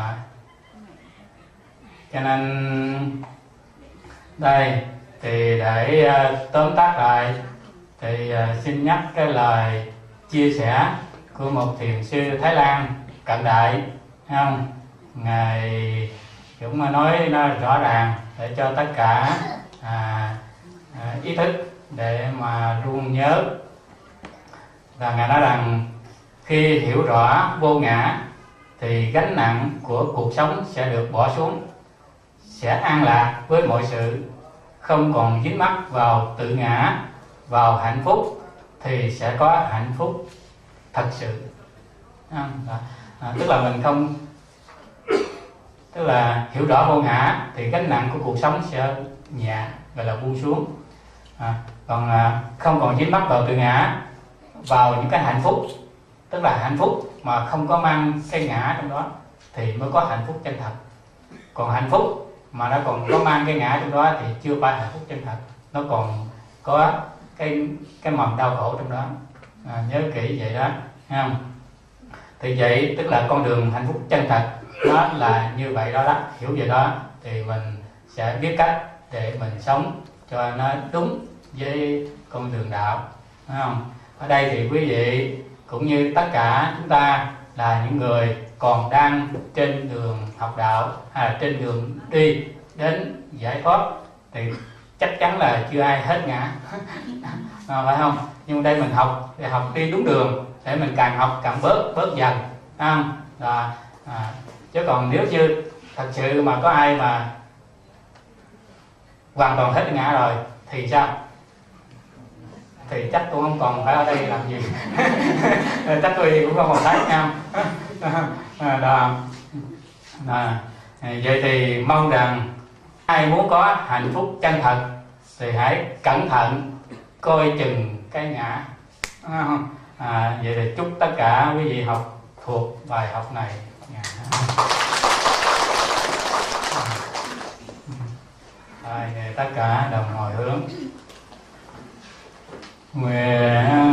Cho nên đây thì để uh, tóm tắt lại thì uh, xin nhắc cái lời chia sẻ của một thiền sư Thái Lan cận đại, thấy không? Ngài cũng nói nó rõ ràng để cho tất cả à, à, ý thức để mà luôn nhớ. Và Ngài nói rằng khi hiểu rõ vô ngã thì gánh nặng của cuộc sống sẽ được bỏ xuống, sẽ an lạc với mọi sự, không còn dính mắc vào tự ngã, vào hạnh phúc thì sẽ có hạnh phúc thật sự. À, à, tức là mình không, tức là hiểu rõ vô ngã thì gánh nặng của cuộc sống sẽ nhẹ, gọi là buông xuống. À, còn à, không còn dính mắc vào tự ngã, vào những cái hạnh phúc, tức là hạnh phúc mà không có mang cái ngã trong đó thì mới có hạnh phúc chân thật. Còn hạnh phúc mà nó còn có mang cái ngã trong đó thì chưa phải hạnh phúc chân thật, nó còn có cái cái mầm đau khổ trong đó. À, nhớ kỹ vậy đó, thấy không? Thì vậy tức là con đường hạnh phúc chân thật nó là như vậy đó đó. Hiểu vậy đó thì mình sẽ biết cách để mình sống cho nó đúng với con đường đạo, thấy không? Ở đây thì quý vị cũng như tất cả chúng ta là những người còn đang trên đường học đạo hay là trên đường đi đến giải thoát, thì chắc chắn là chưa ai hết ngã. À, phải không? Nhưng đây mình học để học đi đúng đường, để mình càng học càng bớt bớt dần, à, à, à, chứ còn nếu như thật sự mà có ai mà hoàn toàn hết ngã rồi thì sao? Thì chắc tôi không còn phải ở đây làm gì. Chắc tôi cũng không còn thấy nhau. À, đó. À, vậy thì mong rằng ai muốn có hạnh phúc chân thật thì hãy cẩn thận coi chừng cái ngã. À, vậy thì chúc tất cả quý vị học thuộc bài học này. Rồi, tất cả đồng hồi hướng. Nguyện